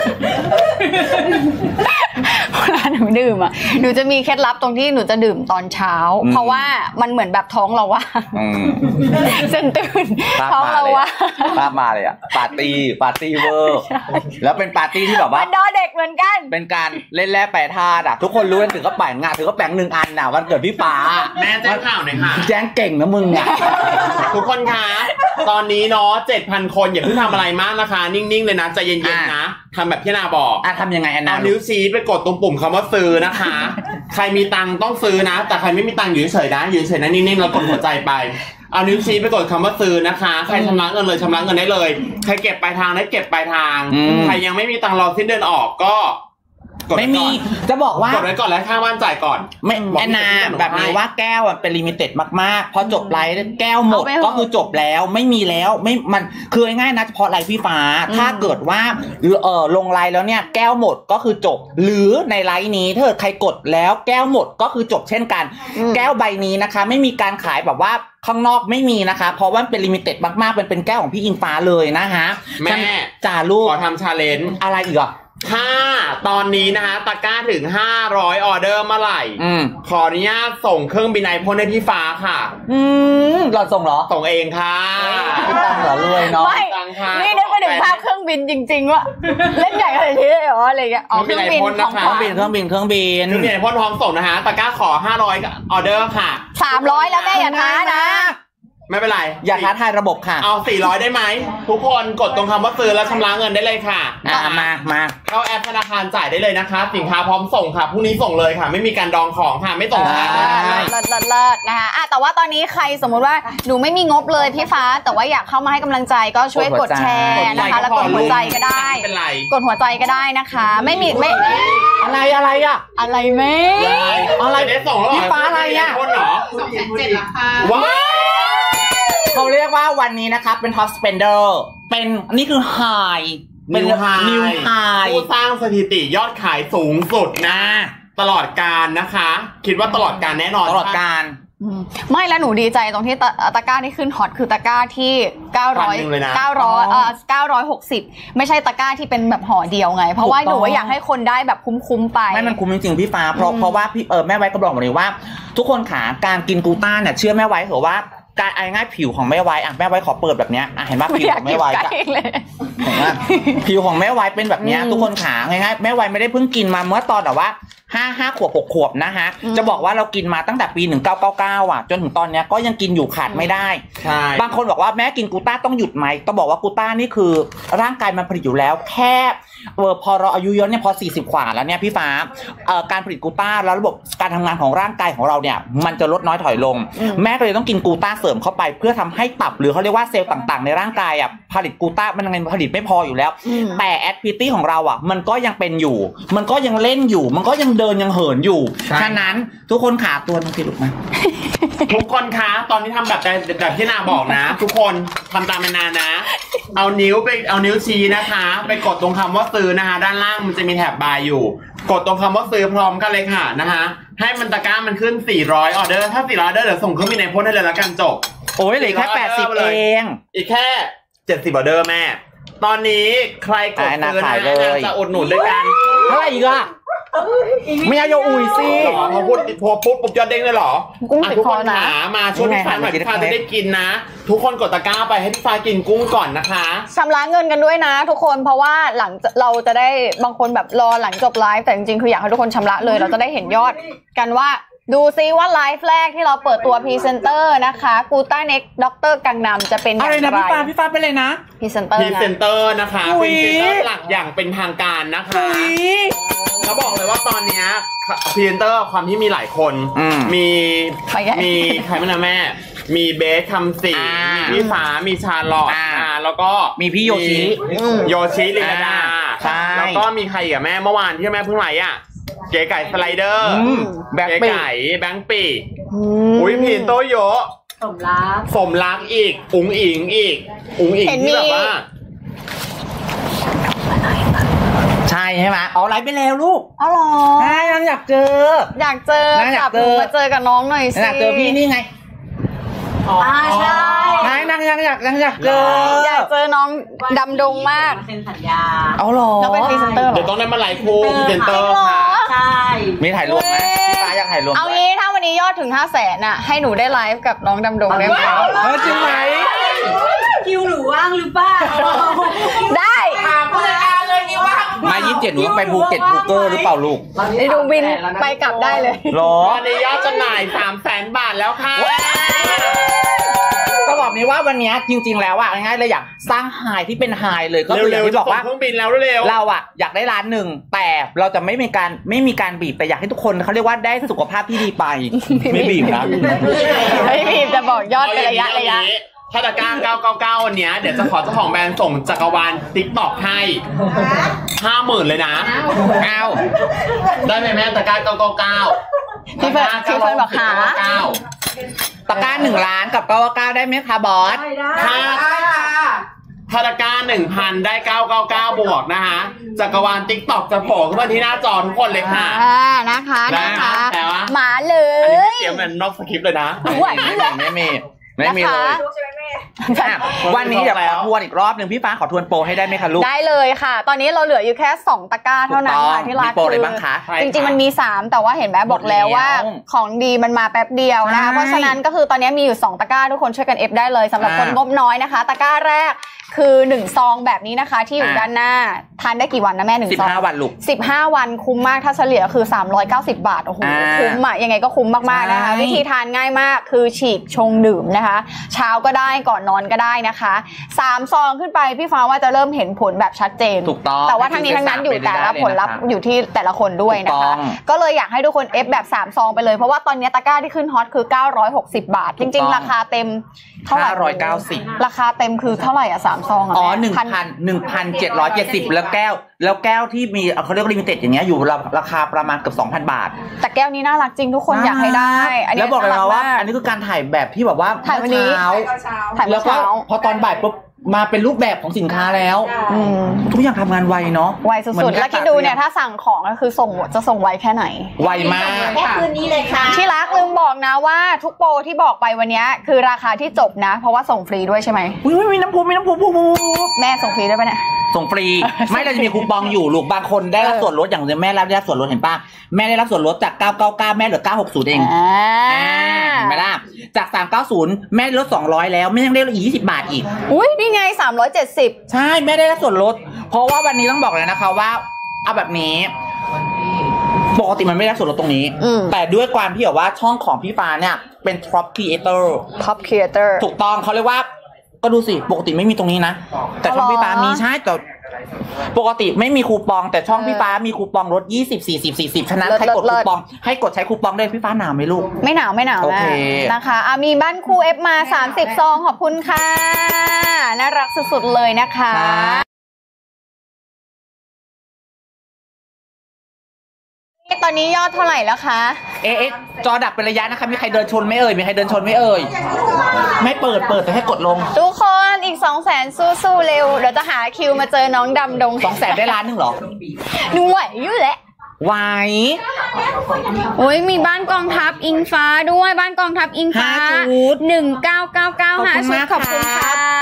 เวลาหนูดื่มอ่ะหนูจะมีเคล็ดลับตรงที่หนูจะดื่มตอนเช้าเพราะว่ามันเหมือนแบบท้องเราว่างเส้นตื่นท้องเราว่างภาพมาเลยอ่ะปาร์ตี้ปาร์ตี้เวอร์แล้วเป็นปาร์ตี้ที่แบบว่ามันดอเด็กเหมือนกันเป็นการเล่นแร่แปรธาตุอ่ะทุกคนรู้กันถึงก็แป่งงานถึงก็แป่งหนึ่งอันน่ะวันเกิดพี่ฟ้าแม่แจ้งข่าวหน่อยค่ะแจ้งเก่งนะมึงอ่ะทุกคนคะตอนนี้เนาะ เจ็ดพัน คนอย่าเพิ่งทำอะไรมากนะคะนิ่งๆเลยนะใจเย็นๆนะทำแบบที่นาบอกอ่ะทำยังไงอันนั้นเอานิ้วชี้ไปกดตรงปุ่มคำว่าซื้อนะคะใครมีตังค์ต้องซื้อนะแต่ใครไม่มีตังค์อยู่เฉยๆนะอยู่เฉยๆนะนิ่งๆแล้วกดหัวใจไปเอานิ้วชี้ไปกดคำว่าซื้อนะคะใครชำระเงินเลยชำระเงินได้เลยใครเก็บปลายทางได้เก็บปลายทางใครยังไม่มีตังค์รอสิ้นเดือนออกก็ไม่มีจะบอกว่ากดไว้ก่อนแล้วค่าบ้านจ่ายก่อนไม่แอนนาแบบนี้ว่าแก้วเป็นลิมิเต็ดมากๆพอจบไลฟ์แก้วหมดก็คือจบแล้วไม่มีแล้วไม่มันคือง่ายๆนะเฉพาะไลฟ์พี่ฟ้าถ้าเกิดว่าเออลงไลฟ์แล้วเนี่ยแก้วหมดก็คือจบหรือในไลฟ์นี้ถ้าใครกดแล้วแก้วหมดก็คือจบเช่นกันแก้วใบนี้นะคะไม่มีการขายแบบว่าข้างนอกไม่มีนะคะเพราะว่าเป็นลิมิเต็ดมากๆเป็นเป็นแก้วของพี่อิงฟ้าเลยนะคะแม่จ่าลูกขอทำชาเลนจ์อะไรอีกอ่ะถ้าตอนนี้นะคะตะกร้าถึงห้าร้อยออเดอร์เมื่อไหร่ขออนุญาตส่งเครื่องบินไอพ่นให้พี่ฟ้าค่ะอืมเราส่งเหรอส่งเองค่ะไม่ตังเหรอรวยเนาะไม่นี่นึกไปถึงภาพเครื่องบินจริงๆว่าเล่นใหญ่ขนาดนี้เลยเหรออะไรอย่างเงี้ยอ๋อเครื่องบินของเครื่องบินเครื่องบินเครื่องบินเครื่องบินไอพ่นพร้อมส่งนะคะตะกร้าขอห้าร้อยออเดอร์ค่ะสามร้อยแล้วแม่อย่าท้านะไม่เป็นไรอย่าท้าทายระบบค่ะเอาสี่ร้อยได้ไหมทุกคนกดตรงคำว่าซื้อแล้วชำระเงินได้เลยค่ะมามาเข้าแอปธนาคารจ่ายได้เลยนะคะสินค้าพร้อมส่งค่ะพรุ่งนี้ส่งเลยค่ะไม่มีการดองของค่ะไม่ส่งค่ะเลิศเลิศเลิศนะคะอ่ะแต่ว่าตอนนี้ใครสมมุติว่าหนูไม่มีงบเลยพี่ฟ้าแต่ว่าอยากเข้ามาให้กำลังใจก็ช่วยกดแชร์นะคะแล้วกดหัวใจก็ได้กดหัวใจก็ได้นะคะไม่มีไม่อะไรอะไรอะอะไรแม่อะไรได้ส่งแล้วพี่ฟ้าอะไรอะคนเหรอสองแสนเจ็ดราคาว้าเขาเรียกว่าวันนี้นะครับเป็น Top Spender เป็นนี่คือ High เป็น New High ผู้สร้างสถิติยอดขายสูงสุดนะตลอดการนะคะคิดว่าตลอดการแน่นอนตลอดการไม่แล้วหนูดีใจตรงที่ตะกร้าที่ขึ้นฮอตคือตะกร้าที่เก้าร้อย เก้าร้อยเอ่อเก้าร้อยหกสิบไม่ใช่ตะกร้าที่เป็นแบบห่อเดียวไงเพราะว่าหนูว่าอยากให้คนได้แบบคุ้มๆไปไม่มันคุ้มจริงๆพี่ฟ้าเพราะเพราะว่าพี่เออแม่ไว้ก็บอกเลยว่าทุกคนขาการกินกลูต้าเนี่ยเชื่อแม่ไว้เถอะว่าการไอง่ายผิวของแม่ไว้อ่ะแม่ไว้ขอเปิดแบบเนี้ยอ่ะเห็นป่ะผิวของแม่ไว้จ้ะเห็นป่ะผิวของแม่ไว้เป็นแบบเนี้ยทุกคนขาง่ายๆแม่ไว้ไม่ได้เพิ่งกินมาเมื่อตอนแบบว่าห้าห้าขวบหกขวบนะฮะจะบอกว่าเรากินมาตั้งแต่ปีหนึ่งเก้าเก้าเก้าอ่ะจนถึงตอนเนี้ยก็ยังกินอยู่ขาดไม่ได้บางคนบอกว่าแม่กินกลูต้าต้องหยุดไหมต้องบอกว่ากลูต้านี่คือร่างกายมันผลิตอยู่แล้วแค่เออพอเราอายุเยอะเนี่ยพอสี่สิบกว่าแล้วเนี่ยพี่ฟ้าเอ่อการผลิตกลูต้าแล้วระบบการทำงานของร่างกายของเราเนี่ยมันจะลดน้อยถอยลงแม่ก็เลยต้องกินกลูต้าเสริมเข้าไปเพื่อทำให้ตับหรือเขาเรียกว่าเซลล์ต่างๆในร่างกายอ่ะผลิตกลูต้ามันยังไงผลิตไม่พออยู่แล้วแต่แอคทิวิตี้ของเราอ่ะมันก็ยังเป็นอยู่มันก็ยังเล่นอยู่มันก็ยังเดินยังเหินอยู่ฉะนั้นทุกคนขาตัวมันผิดหรือไม่ทุกคนคะตอนนี้ทำแบบแบบที่นาบอกนะทุกคนทำตามนานะเอานิ้วไปเอานิ้วชี้นะคะไปกดตรงคำว่าซื้อนะคะด้านล่างมันจะมีแถบบายอยู่กดตรงคำว่าซื้อพร้อมกันเลยค่ะนะคะให้มันตะกร้ามันขึ้นสี่ร้อยออเดอร์ถ้าสี่ร้อยออเดอร์เดี๋ยวส่งเครื่องบินไอพ่นให้เลยละกันจบโอ้ยเหลือแค่แปดสิบเองอีกแค่เจ็ดสิบออเดอร์แม่ตอนนี้ใครกดซื้อนะจะอุดหนุนด้วยกันเท่าไหร่อีกอะไม่เอาโยอุยสิหรอพอพูดพอปุ๊บปุ๊บยอดเด้งเลยเหรอกุ้งอ่ะติดทุกคคอน นะหามาช่วยพี่ฟ้าหน่อยพี่ฟ้าจะได้กินนะ ทุกคนกดตะกร้าไปให้พี่ฟ้ากินกุ้งก่อนนะคะชำระเงินกันด้วยนะทุกคนเพราะว่าหลังจะเราจะได้บางคนแบบรอหลังจบไลฟ์แต่จริงๆคืออยากให้ทุกคนชำระเลย เราจะได้เห็นยอดกันว่าดูซิว่าไลฟ์แรกที่เราเปิดตัวพรีเซนเตอร์นะคะกูต้าเน็กด็อกเตอร์กังนำจะเป็นอย่างอะไรไรนะพี่ฟ้าพี่ฟ้าเป็นเลยนะพรีเซนเตอร์พรีเซนนะเตอร์นะคะอุ๊พยรีเซนเตอร์หลักอย่างเป็นทางการนะคะอุ๊ยแล้วบอกเลยว่าตอนเนี้ยพรีเซนเตอร์ความที่มีหลายคนอืมมีไปไงมีใครบ้างนะแม่ มีเบสคำสิงอ่ามีมีพี่ฟ้ามีชาลอตอ่าอ่าแล้วก็มีพี่โยชิอืมโยชิลินดาใช่แล้วก็มีใครอีกับแม่เมื่อวานที่แม่เพิ่งไลฟ์อ่ะเก๋ไก่สไลเดอร์อืมแบ็คเก๋ปีไก่แบงค์ปีอืมอุ้ยพรีเซนเตอร์เยอะสมรักสมรักอีก อุ๋งอิงอีก อุ๋งอิงเห็นที่มีแบบว่าใช่ใช่ไหมเอาไลฟ์ไปแล้วลูกอ๋อเหรอใช่นางอยากเจออยากเจอน่าอยากจับหนูเจอมาเจอกับน้องหน่อยสินางอยากเจอพี่นี่ไงอ่าใช่ใช่นางยังอยากนางอยากเจออยากเจอน้องดำดงมากเซ็นสัญญาเอาเหรอแล้วเป็นพรีเซนเตอร์เหรเดี๋ยวอต้องได้มาไลฟ์คู่พรีเซนเตอร์จริงเหรอค่ะใช่มีถ่ายรวมไหมพี่ฟ้าอยากถ่ายรวมเอางี้ถ้าวันนี้ยอดถึงห้าแสนน่ะให้หนูได้ไลฟ์กับน้องดำดงได้ไหมเออจริงไหมคิวหนูว่างหรือเปล่าได้ถามผู้จัดการเลยนี่ว่ามายี่สิบเจ็ดหนูต้องไปภูเก็ตภูเกอร์หรือเปล่าลูกไอ้ดูบินไปกลับได้เลยหรอตอนนี้ยอดจำหน่ายสามแสนบาทแล้วค่ะก็บอกนี้ว่าวันนี้จริง ๆ แล้วอะง่ายๆเลยอยากสร้างไฮที่เป็นไฮเลยก็คืออเร็ย่าว งๆที่บอกว่าจะส่งเครื่องบินแล้วเร็วๆเราอะอยากได้ร้านหนึ่งแต่เราจะไม่มีการไม่มีการบีบแต่อยากให้ทุกคนเขาเรียกว่าได้สุขภาพที่ดีไป ไม่บีบนะไม่มีจะบอกยอดเป็นระยะระยะถ้าตะกร้าเก้าเก้าเก้าวันเนี้ยเดี๋ยวจะขอเจ้าของแบรนด์ส่งจักรวาลติ๊กต็อกให้ห้าหมื่นเลยนะเอาได้ไหมแม่ตะกร้าเก้าเก้าเก้าพี่เฟิร์นพี่เฟิร์นบอกหาตะกร้าหนึ่งล้านกับเก้าเก้าได้ไหมคะบอสถ้าถ้าตะกร้าหนึ่งพันได้เก้าเก้าเก้าบวกนะคะจักรวาลติ๊กต็อกจะโผล่ขึ้นมาที่หน้าจอทุกคนเลยค่ะอ่านะคะนะคะแต่ว่าหมาเลอันนี้ไม่ยเตรียมเป็นนอกสคริปต์เลยนะไหวไม่ไหมมีไม่มีไม่มีเลย อ่ะวันนี้เดี๋ยวขอทวนอีกรอบหนึ่งพี่ฟ้าขอทวนโปรให้ได้ไหมคะลูกได้เลยค่ะ ตอนนี้เราเหลืออยู่แค่สองตะกร้าเท่านั้นถูกต้ค่ะองที่ร้านมีโปรอะไรบ้างคะจริงๆมันมีสามแต่ว่าเห็นไหมบอกแล้วว่าหมดแล้วของดีมันมาแป๊บเดียวนะคะใช่เพราะฉะนั้นก็คือตอนนี้มีอยู่สองตะกร้าทุกคนช่วยกันเอฟได้เลยสำหรับอ่าคนงบน้อยนะคะ ตะกร้าแรกคือหนึ่งซองแบบนี้นะคะ ที่อยู่อ่าด้านหน้าทานได้กี่วันนะแม่หนึ่งสิบซองห้าวันลูกสิบห้าวันคุ้มมากถ้าเฉลี่ยคือสามร้อยเก้าสิบบาทโอ้โหอ่าคุ้มอ่ะยังไงก็คุ้มมากๆนะคะใช่วิธีทานง่ายมากคือฉีกชงดื่มนะคะ เช้าก็ได้ก่อนนอนก็ได้นะคะสามซองขึ้นไปพี่ฟ้าว่าจะเริ่มเห็นผลแบบชัดเจนถูกต้องแต่ว่าทั้งนี้ทั้งนั้นอยู่แต่ละผลลัพธ์อยู่ที่แต่ละคนด้วยนะถูกต้คะองก็เลยอยากให้ทุกคนเอฟแบบสามซองไปเลยเพราะว่าตอนนี้ตะกร้าที่ขึ้นฮอตคือเก้าร้อยหกสิบบาท จริง ๆ ราคาเต็มเท่าไหร่ห้าร้อยเก้าสิบราคาเต็มคือเท่าไหร่อ่ะสามซองอ่ะอ๋อแม่หนึ่งพันหนึ่งพันเจ็ดร้อยเจ็ดสิบแล้วแก้ว แล้วแก้วที่มีเขาเรียกว่าลิมิเต็ดอย่างเงี้ยอยู่ราคาประมาณเกือบสองพันบาทแต่แก้วนี้น่ารักจริงทุกคนอยากให้ได้อันนี้แล้วบอกเลยน่รันะว่ามอันนี้คือการถ่ายแบบที่แบบว่าถ่ายวันนี้เช้าถ่ายแล้เมื่วอก็เช้าพอตอนบ่ายปุ๊บมาเป็นรูปแบบของสินค้าแล้วอืมทุกอย่างทำงานไวเนาะไวสุดๆ แล้วคิดดูเนี่ยถ้าสั่งของก็คือส่งจะส่งไวแค่ไหนไวมากแค่คืนนี้เลยค่ะที่รักลืมบอกนะว่าทุกโปรที่บอกไปวันนี้คือราคาที่จบนะ เพราะว่าส่งฟรีด้วยใช่ไหมอุ้ยมีน้ำพุมีน้ำพุพุพุแม่ส่งฟรีด้วยปะเนี่ยส่งฟรี ไม่เราจะมีคูปองอยู่ลูกบางคนได้รับส่วนลดอย่างแม่ได้รับส่วนลดเห็นป่ะแม่ได้รับส่วนลดจากเก้าเก้าเก้าแม่เหลือเก้าหกสิบเองอ่าอ่าเห็นไหมล่ะจากสามเก้าศูนย์แม่ลดสองร้อยแล้วแม่ยังได้ลดอีกยี่สิบบาทอีกอุ้ยนี่ไงสามร้อยเจ็ดสิบใช่แม่ได้รับส่วนลดเพราะว่าวันนี้ต้องบอกเลยนะคะว่าเอาแบบนี้ปกติมันไม่ได้ส่วนลดตรงนี้ แต่ด้วยความที่แบบว่าช่องของพี่ฟ้าเนี่ยเป็น top creator Top Creator ถูกต้องเขาเรียกว่าก็ดูสิปกติไม่มีตรงนี้นะแต่ช่องพี่ฟ้ามีใช่แต่ปกติไม่มีคูปองแต่ช่องพี่ฟ้ามีคูปองลดยี่สิบ สี่สิบ สี่สิบฉะนั้นเลิศให้กดเลิคูศปองให้กดใช้คูปองได้พี่ฟ้าหนาวไหมลูกไม่หนาวไม่หนาวโอนะเคนะคะอ่ะมีบ้านคู่เอฟมาสามสิบซองขอบคุณค่ะน่ารักสุดๆเลยนะคะ ตอนนี้ยอดเท่าไหร่แล้วคะเอ๊ะจอดับเป็นระยะนะคะมีใครเดินชนไม่เอ่ยมีใครเดินชนไม่เอ่ยไม่เปิดเปิดแต่ให้กดลงทุกคนอีกสองแสนสู้ๆเร็วเดี๋ยวจะหาคิวมาเจอน้องดำดงสองแสนได้ล้านหนึ่งเหรอหนูไหวอยู่แหละไหวโอ้ยมีบ้านกองทัพอิงฟ้าด้วยบ้านกองทัพอิงฟ้าห้าชุดหนึ่งเก้าเก้าเก้าห้าชุดขขออบบคุคุณณคมากรับขอบ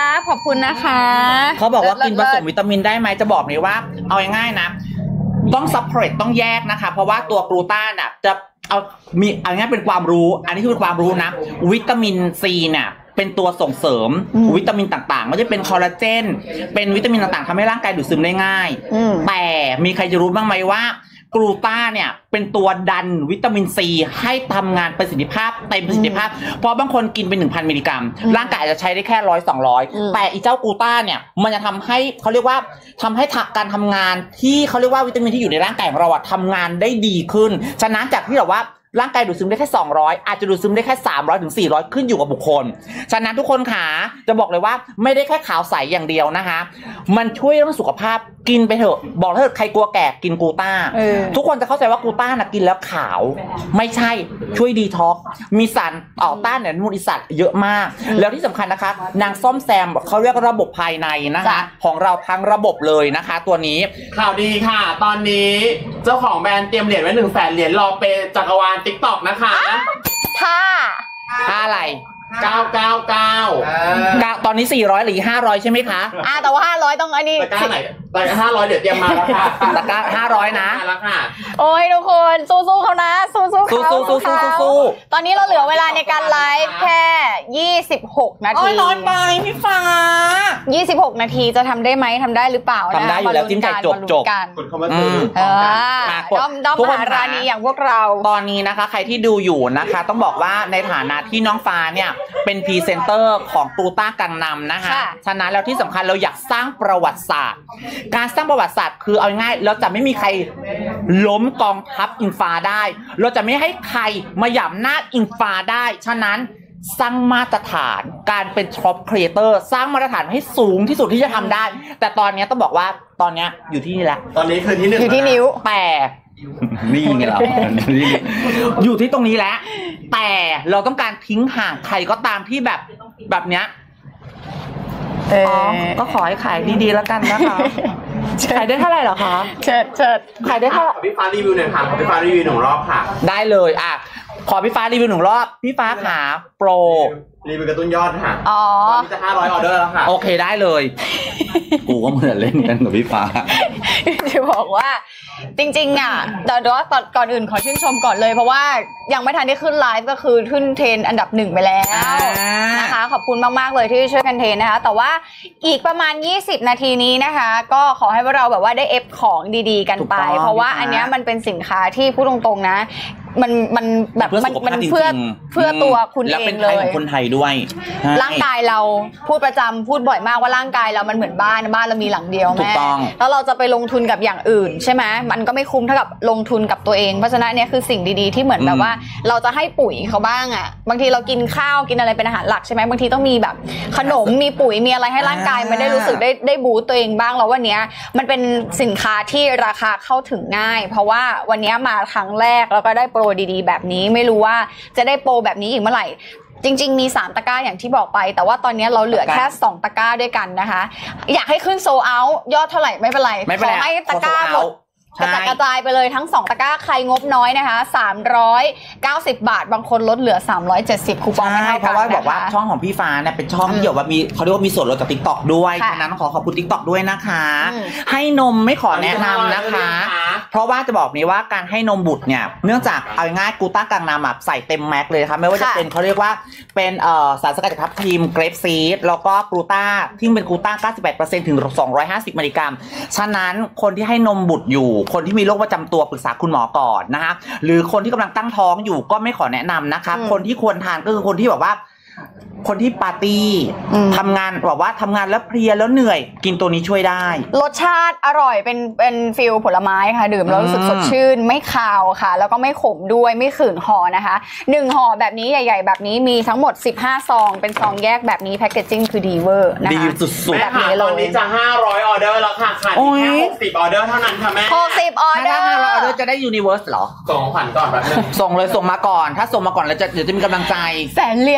คุณนะคะเขาบอกว่ากินผสมวิตามินได้ไหมจะบอกเลยว่าเอาง่ายๆนะต้องซัพพอร์ตต้องแยกนะคะเพราะว่าตัวกลูต้าน่ะจะเอามีเอาง่ายเป็นความรู้อันนี้คือเป็นความรู้นะวิตามินซีเนี่ยเป็นตัวส่งเสริมวิตามินต่างๆก็จะเป็นคอลลาเจนเป็นวิตามินต่างๆทำให้ร่างกายดูดซึมได้ง่ายแต่มีใครจะรู้บ้างไหมว่ากลูต้าเนี่ยเป็นตัวดันวิตามินซีให้ทำงานประสิทธิภาพเต็มประสิทธิภาพเพราะบางคนกินไป หนึ่งพัน มิลลิกรัมร่างกายอาจจะใช้ได้แค่ร้อยสองร้อยแต่อีเจ้ากลูต้าเนี่ยมันจะทำให้เขาเรียกว่าทำให้การทำงานที่เขาเรียกว่าวิตามินที่อยู่ในร่างกายของเราอะทำงานได้ดีขึ้นฉะนั้นจากที่แบบว่าร่างกายดูดซึมได้แค่สองร้อยอาจจะดูดซึมได้แค่สามร้อยถึงสี่ร้อยขึ้นอยู่กับบุคคลฉะนั้นทุกคนขาจะบอกเลยว่าไม่ได้แค่ขาวใสอย่างเดียวนะคะมันช่วยเรื่องสุขภาพกินไปเถอะบอกเถอะใครกลัวแก่กินกลูต้าทุกคนจะเข้าใจว่ากลูต้านะกินแล้วขาวไม่ใช่ช่วยดีท็อกมีสารต่อต้านอนุมูลอิสระเยอะมากแล้วที่สำคัญนะคะนางซ่อมแซมเขาเรียกระบบภายในนะคะของเราทั้งระบบเลยนะคะตัวนี้ข่าวดีค่ะตอนนี้เจ้าของแบรนด์เตรียมเหรียญไว้หนึ่งแสนเหรียญรอเปจักรวาลติ๊กต็อกนะคะท่าท่าอะไรเก้าเก้าเก้าตอนนี้สี่ร้อยหรือห้าร้อยใช่ไหมคะอ่าแต่ว่าห้าร้อยต้องอันนี้ตะกร้าไหนตะกร้าห้าร้อยเดี๋ยวเตรียมมาแล้วค่ะตะกร้าห้าร้อยนะแล้วค่ะโอ้ยทุกคนสู้ๆเขานะสู้ๆเขาสู้ๆๆๆตอนนี้เราเหลือเวลาในการไลฟ์แค่ยี่สิบหกนาทีน้อยไปพี่ฟ้ายี่สิบหกนาทีจะทำได้ไหมทำได้หรือเปล่านะทำได้อยู่แล้วจิ้มไก่จบจบกดเข้ามาซื้อเออด้อมด้อมมหาราณีอย่างพวกเราตอนนี้นะคะใครที่ดูอยู่นะคะต้องบอกว่าในฐานะที่น้องฟ้าเนี่ยเป็นพรีเซนเตอร์ของกลูต้ากังนำนะคะฉะนั้นแล้วที่สำคัญเราอยากสร้างประวัติศาสตร์การสร้างประวัติศาสตร์คือเอาง่ายเราจะไม่มีใครล้มกองทัพอิงฟ้าได้เราจะไม่ให้ใครมาหย่ำหน้าอิงฟ้าได้ฉะนั้นสร้างมาตรฐานการเป็นท็อปครีเอเตอร์สร้างมาตรฐานให้สูงที่สุดที่จะทำได้แต่ตอนนี้ต้องบอกว่าตอนนี้อยู่ที่นี่แหละตอนนี้คือที่หนึ่งอยู่ที่นิ้วแต่นี่ไงเราอยู่ที่ตรงนี้แล้วแต่เราต้องการทิ้งห่างใครก็ตามที่แบบแบบเนี้ยอ๋อก็ขอให้ขายดีๆแล้วกันนะคะขายได้เท่าไหร่เหรอคะเชิดเชิดขายได้เท่าพี่ฟ้ารีวิวหนึ่งค่ะพี่ฟ้ารีวิวหนึ่งรอบค่ะได้เลยอ่ะขอพี่ฟ้ารีวิวหนึ่งรอบพี่ฟ้าขาโปรรีวิวกระตุ้นยอดค่ะอ๋อตอนนี้จะห้าร้อยออเดอร์แล้วค่ะโอเคได้เลยกูก็เหมือนเล่นกันกับพี่ฟ้าจะบอกว่าจริงๆอ่ะเดี๋ยวว่าก่อนอื่นขอชื่นชมก่อนเลยเพราะว่ายังไม่ทันได้ขึ้นไลฟ์ก็คือขึ้นเทรนอันดับหนึ่งไปแล้วนะคะขอบคุณมากๆเลยที่ช่วยกันเทรนนะคะแต่ว่าอีกประมาณยี่สิบนาทีนี้นะคะก็ขอให้พวกเราแบบว่าได้เอฟของดีๆกันไปเพราะว่าอันนี้มันเป็นสินค้าที่พูดตรงๆนะมันมันแบบมันมันเพื่อเพื่อตัวคุณเองเลยของคนไทยด้วยร่างกายเราพูดประจำพูดบ่อยมากว่าร่างกายเรามันเหมือนบ้านบ้านเรามีหลังเดียวแม่แล้วเราจะไปลงทุนกับอย่างอื่นใช่ไหมมันก็ไม่คุ้มเท่ากับลงทุนกับตัวเองเพราะฉะนั้นเนี่ยคือสิ่งดีๆที่เหมือนแบบว่าเราจะให้ปุ๋ยเขาบ้างอ่ะบางทีเรากินข้าวกินอะไรเป็นอาหารหลักใช่ไหมบางทีต้องมีแบบขนมมีปุ๋ยมีอะไรให้ร่างกายมันได้รู้สึกได้ได้บูสต์ตัวเองบ้างแล้ววันนี้มันเป็นสินค้าที่ราคาเข้าถึงง่ายเพราะว่าวันนี้มาครั้งแรกแล้วก็ได้โปรดีๆแบบนี้ไม่รู้ว่าจะได้โปรแบบนี้อีกเมื่อไหร่จริงๆมีสามตะกร้าอย่างที่บอกไปแต่ว่าตอนนี้เราเหลือแค่สองตะกร้าด้วยกันนะคะอยากให้ขึ้นโซเอาท์ยอดเท่าไหร่ไม่เป็นไรขอให้ตะกร้าหมดกระจายกระจายไปเลยทั้งสองตะกร้าใครงบน้อยนะคะสามร้อยเก้าสิบบาทบางคนลดเหลือสามร้อยเจ็ดสิบคูปองไม่เท่ากันเพราะว่าบอกว่าช่องของพี่ฟ้าเนี่ยเป็นช่องที่เกี่ยวกับมีเขาเรียกว่ามีส่วนลดจาก TikTok ด้วยฉะนั้นขอขอบคุณ TikTok ด้วยนะคะให้นมไม่ขอแนะนำนะคะเพราะว่าจะบอกนี้ว่าการให้นมบุตรเนี่ยเนื่องจากเอาง่ายกูต้ากังนำใส่เต็มแม็กเลยค่ะไม่ว่าจะเป็นเขาเรียกว่าเป็นเอ่อสารสกัดจากทับทิมเกรปซีดแล้วก็กลูต้าที่เป็นกลูต้า เก้าสิบแปดเปอร์เซ็นต์ ถึงสองร้อยห้าสิบมิลลิกรัมฉะนั้นคนที่ให้นมบุตรอยู่คนที่มีโรคประจำตัวปรึกษาคุณหมอก่อนนะคะหรือคนที่กำลังตั้งท้องอยู่ก็ไม่ขอแนะนำนะคะคนที่ควรทานก็คือคนที่แบบว่าคนที่ปาร์ตี้ทำงานแบบว่าทำงานแล้วเพลียแล้วเหนื่อยกินตัวนี้ช่วยได้รสชาติอร่อยเป็นเป็นฟิลผลไม้ค่ะดื่มแล้วรู้สึกสดชื่นไม่คาวค่ะแล้วก็ไม่ขมด้วยไม่ขืนห่อนะคะหนึ่งห่อแบบนี้ใหญ่ๆแบบนี้มีทั้งหมดสิบห้าซองเป็นซองแยกแบบนี้แพคเกจจิ้งคือดีเวอร์นะคะดีสุดๆแบบนี้เลยตอนนี้จะห้าร้อยออเดอร์แล้วค่ะขายแค่หกสิบออเดอร์เท่านั้นค่ะแม่หกสิบออเดอร์ถ้าห้าร้อยออเดอร์จะได้ยูนิเวิร์สเหรอส่งขวัญก่อนแป๊บนึงส่งเลยส่งมาก่อนถ้าส่งมาก่อนแล้วจะเดี๋ยวจะมีกำลังใจแสนเหรียญนี่คือเย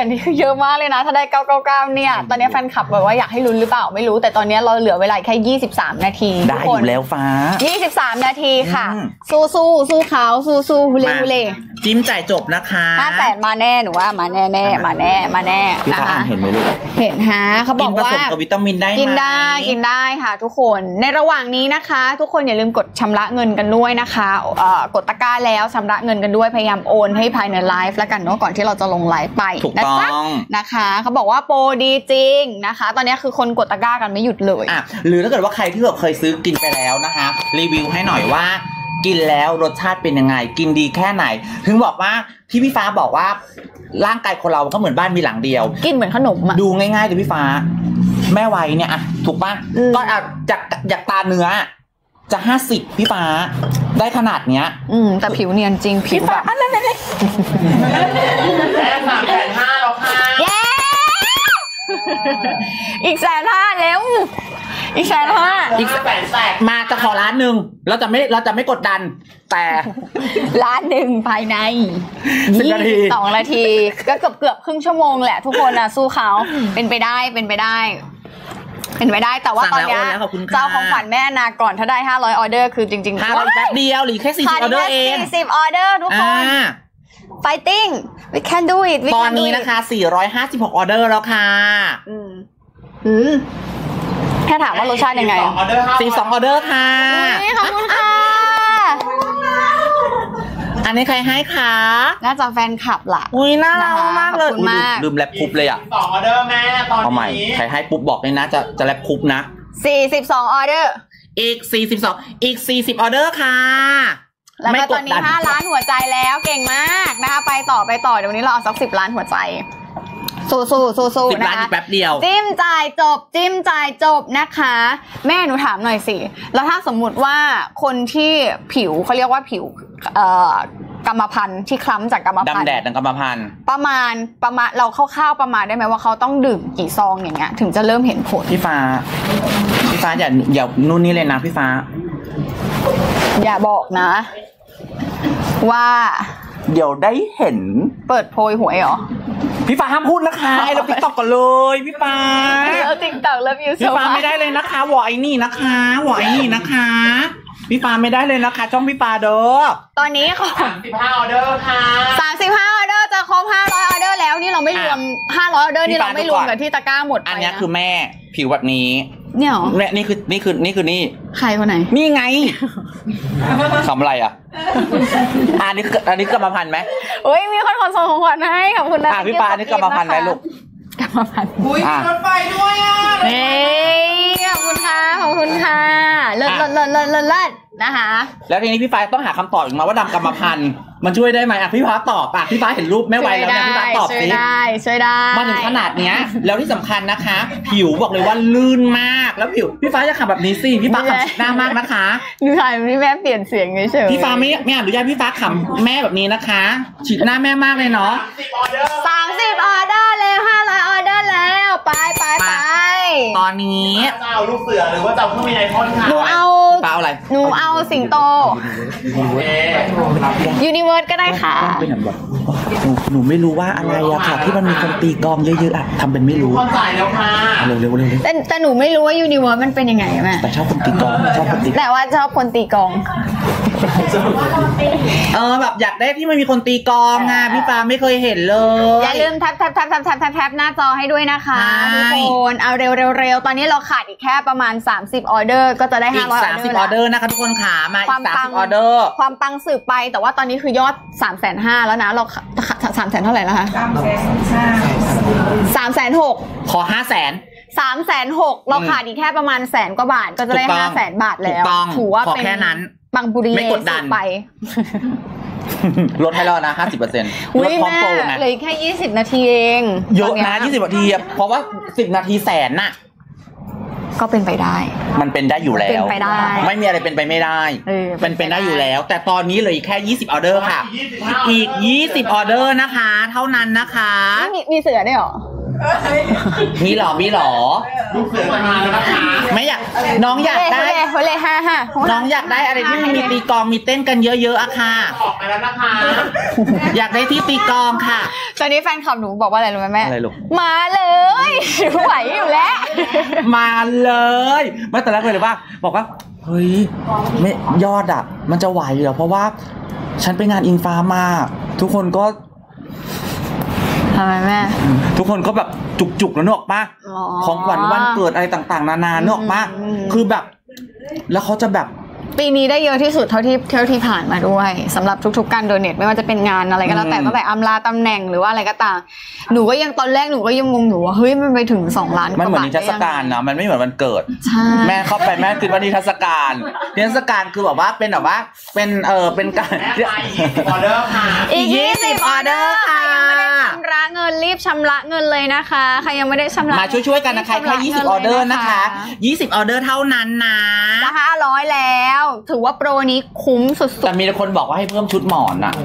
อะมากเลยนะถ้าได้เก้าเก้าเก้าเนี่ยตอนนี้แฟนคลับแบบว่าอยากให้ลุ้นหรือเปล่าไม่รู้แต่ตอนนี้เราเหลือเวลาแค่ยี่สิบสามนาทีได้อยู่แล้วฟ้ายี่สิบสามนาทีค่ะสู้สู้สู้เขาสู้สู้ฮูเล่ฮูเล่จิ้มจ่ายจบนะคะห้าแสนมาแน่หนูว่ามาแน่แน่มาแน่มาแน่พี่ฟ้าเห็นไหมลูกเห็นฮะเขาบอกว่ากินผสมกับวิตามินได้กินได้กินได้ค่ะทุกคนในระหว่างนี้นะคะทุกคนอย่าลืมกดชำระเงินกันด้วยนะคะเอ่อกดตะกร้าแล้วชำระเงินกันด้วยพยายามโอนให้ภายในไลฟ์แล้วกันเนาะก่อนที่เราจะลงไลฟ์ไปนะจ๊ะนะคะเขาบอกว่าโปรดีจริงนะคะตอนนี้คือคนกดตะกร้ากันไม่หยุดเลยอ่ะหรือถ้าเกิดว่าใครที่แบบเคยซื้อกินไปแล้วนะคะรีวิวให้หน่อยว่ากินแล้วรสชาติเป็นยังไงกินดีแค่ไหนถึงบอกว่าที่พี่ฟ้าบอกว่าร่างกายคนเราก็เหมือนบ้านมีหลังเดียวกินเหมือนขนมอะดูง่ายๆเลยพี่ฟ้าแม่ไวเนี่ยอะถูกป่ะก็อ่ะจากจากตาเนื้อจะห้าสิบพี่ฟ้าได้ขนาดเนี้ยอืมแต่ผิวเนียนจริงผิวแบบแค่สามแสนห้าแล้วค่ะเย้อีกแสนห้าแล้วอีกแสนห้าอีกแสนแตกมาจะขอล้านหนึ่งเราจะไม่เราจะไม่กดดันแต่ล้านหนึ่งภายในยี่สิบสองนาทีก็เกือบเกือบครึ่งชั่วโมงแหละทุกคนนะสู้เขาเป็นไปได้เป็นไปได้เป็นไปได้แต่ว่าตอนนี้เจ้าของขวัญแม่นาก่อนถ้าได้ห้าร้อยออเดอร์คือจริงๆห้าร้อยแป๊บเดียวหรือแค่สี่สิบออเดอร์เองสี่สิบออเดอร์ทุกคน fighting we can do it ตอนนี้นะคะสี่ร้อยห้าสิบหกออเดอร์แล้วค่ะอืมอืมแค่ถามว่ารสชาติยังไงสี่สิบสองออเดอร์ค่ะขอบคุณค่ะอันนี้ใครให้คะน่าจะแฟนคลับล่ะอุ้ยน่ารักมากเลยลืมแรปคุปเลยอ่ะสองออเดอร์แม่ตอนนี้เอาใหม่ใครให้ปุ๊บบอกเลยนะจะจะแรปคุปนะสี่สิบสองออเดอร์อีกสี่สิบสองอีกสี่สิบออเดอร์ค่ะแล้วก็ตอนนี้ห้าล้านหัวใจแล้วเก่งมากนะคะไปต่อไปต่อเดี๋ยววันนี้เราเอาสักสิบล้านหัวใจสู้สู้สู้สู้นะคะแป๊บเดียวจิ้มจ่ายจบจิ้มจ่ายจบนะคะแม่หนูถามหน่อยสิแล้วถ้าสมมุติว่าคนที่ผิวเขาเรียกว่าผิวเอ่อกรรมพันธุ์ที่คล้ำจากกรรมพันธุ์ดำแดดจากกรรมพันธุ์ประมาณประมาณเราคร่าวๆประมาณได้ไหมว่าเขาต้องดื่มกี่ซองอย่างเงี้ยถึงจะเริ่มเห็นผลพี่ฟ้าพี่ฟ้าอย่าอย่านู่นนี่เลยนะพี่ฟ้าอย่าบอกนะว่าเดี๋ยวได้เห็นเปิดโพยหวยเหรอพี่ฟ้าห้ามพูดนะคะไอ้เราติ๊กต็อกก่อนเลยพี่ฟ้าเราติ๊กต็อกแล้ววิวพี่ฟ้าไม่ได้เลยนะคะวอยนี่นะคะวอยนี่นะคะพี่ฟ้าไม่ได้เลยนะคะช่องพี่ฟ้าเด้อตอนนี้สามสิบห้าออเดอร์ค่ะสามสิบห้าออเดอร์จะครบห้าร้อยออเดอร์แล้วนี่เราไม่รวมห้าร้อยออเดอร์นี่เราไม่รวมกับที่ตะกร้าหมดอันนี้คือแม่ผิวแบบนี้เนี่ยหรอเนี่ยนี่คือนี่คือนี่คือนี่ใครคนไหนนี่ไงทำอะไรอ่ะอันนี้อันนี้กรรมพันธุ์ไหมเฮ้ยมีคนขอส่งของขวัญให้ขอบคุณนะพี่ฟ้าอันนี้กรรมพันธุ์ไหมลูกกรรมพันธุ์อุ้ยมีรถไฟด้วยอ่ะเฮ้ยขอบคุณค่ะขอบคุณค่ะเลิศเลิศเลิศเลิศเลิศนะคะแล้วทีนี้พี่ฟ้าต้องหาคำตอบอีกมาว่าดำกรรมพันธุ์มันช่วยได้ไหมอ่ะพี่ฟ้าตอบอ่ะพี่ฟ้าเห็นรูปแม่ไวแล้วเนี่ยพี่ฟ้าตอบสิช่วยได้ช่วยได้มาถึงขนาดเนี้ยแล้วที่สำคัญนะคะผิวบอกเลยว่าลื่นมากแล้วผิวพี่ฟ้าจะขับแบบนี้สิพี่ฟ้าขับหน้ามากนะคะดูถ่ายพี่แม่เปลี่ยนเสียงเฉยพี่ฟ้าไม่ไม่อนุญาตพี่ฟ้าขับแม่แบบนี้นะคะฉีดหน้าแม่มากเลยเนาะสามสิบออเดอร์เลยห้าร้อยออเดอร์แล้วไปไปไปตอนนี้เจ้าลูกเสือหรือว่าเจ้าผู้มีในพ่นค่ะหนูเอาเปล่าอะไรหนูเอาสิงโตยูนิเวิร์สก็ได้ค่ะเป็นแบบหนูหนูไม่รู้ว่าอะไรอะค่ะที่มันมีคนตีกองเยอะๆอะทำเป็นไม่รู้เข้าใจแล้วค่ะเร็วเร็วเร็วแต่แต่หนูไม่รู้ว่ายูนิเวิร์สมันเป็นยังไงแม่แต่ชอบคนตีกองชอบคนตีแต่ว่าชอบคนตีกองเออแบบอยากได้ที่มันมีคนตีกองอะพี่ปาไม่เคยเห็นเลยอย่าลืมแท็บแท็บแท็บแท็บแท็บแท็บหน้าจอให้ด้วยนะคะทุกคนเอาเร็วเร็วเร็วตอนนี้เราขาดอีกแค่ประมาณสามสิบออเดอร์ก็จะได้ห้าร้อยออเดอร์สามสิบออเดอร์นะคะทุกคนขามาอีกสามสิบออเดอร์ความปังสืบไปแต่ว่าตอนนี้คือยอดสามแสนห้าแล้วนะเราสามแสนเท่าไหร่แล้วคะสามแสนหกขอห้าแสนสามแสนหกเราขาดอีกแค่ประมาณแสนกว่าบาทก็จะได้ห้าแสนบาทแล้วถือว่าเป็นแค่นั้นปังปุริเย่ไปลดให้แล้วนะห้าสิบเปอร์เซ็นต์ลดพร้อมโปรนะเลยแค่ยี่สิบนาทีเองเยอะนะยี่สิบนาทีเพราะว่าสิบนาทีแสนน่ะก็เป็นไปได้มันเป็นได้อยู่แล้วเป็นไปได้ไม่มีอะไรเป็นไปไม่ได้เป็นเป็นได้อยู่แล้วแต่ตอนนี้เหลือแค่ยี่สิบออเดอร์ค่ะอีกยี่สิบออเดอร์นะคะเท่านั้นนะคะมีมีเสือได้หรอมีหรอมีหรอลูกเสือจะมาแล้วนะคะไม่อยากน้องอยากได้เฮ้ยเลยห้าห้าน้องอยากได้อะไรที่มันมีตีกลองมีเต้นกันเยอะๆอะค่ะออกไปแล้วนะคะอยากได้ที่ตีกลองค่ะตอนนี้แฟนคลับหนูบอกว่าอะไรรู้ไหมแม่อะไรลูกมาเลยไหวอยู่แล้วมาเลยไม่แต่แรกเลยว่าบอกว่าเฮ้ยไม่ยอดอ่ะ มันจะไหวเหรอเพราะว่าฉันไปงานอิงฟ้ามาทุกคนก็ทำไมแม่ทุกคนก็แบบจุกๆแล้วเนกออกปะอ๋อของขวัญวันเกิดอะไรต่างๆ นานาเนกออกปะอืมคือแบบ แล้วเขาจะแบบปีนี้ได้เยอะที่สุดเท่าที่เท่าที่ผ่านมาด้วยสำหรับทุกๆการโดเนทไม่ว่าจะเป็นงานอะไรก็แล้วแต่อืมตั้งแต่อำลาตำแหน่งหรือว่าอะไรก็ตามหนูก็ยังตอนแรกหนูก็ยังงงอยู่ว่าเฮ้ยมันไปถึงสองล้านกมันว่าเหมือนบาทนิทรรศการนะมันไม่เหมือนวันเกิดใช่แม่เข้าไปแม่คิดว่านิทรรศการนิทรรศการคือแบบว่าเป็นแบบว่าเป็นเออเป็นการแม่ไปยี่สิบออเดอร์ค่ะอีกยี่สิบออเดอร์ค่ะค่ะยังไม่ได้ชำระเงินรีบชำระเงินเลยนะคะใครยังไม่ได้ชำระมาช่วยๆกันนะคะรีบแค่ชำระยี่สิบงิอน อเดอร์ลยนะคะยี่สิบออเดอร์เท่านั้นนะจะห้าร้อยแล้ว ถือว่าโปรนี้คุ้มสุดแต่มีคนบอกว่าให้เพิ่มชุดหมอนอะ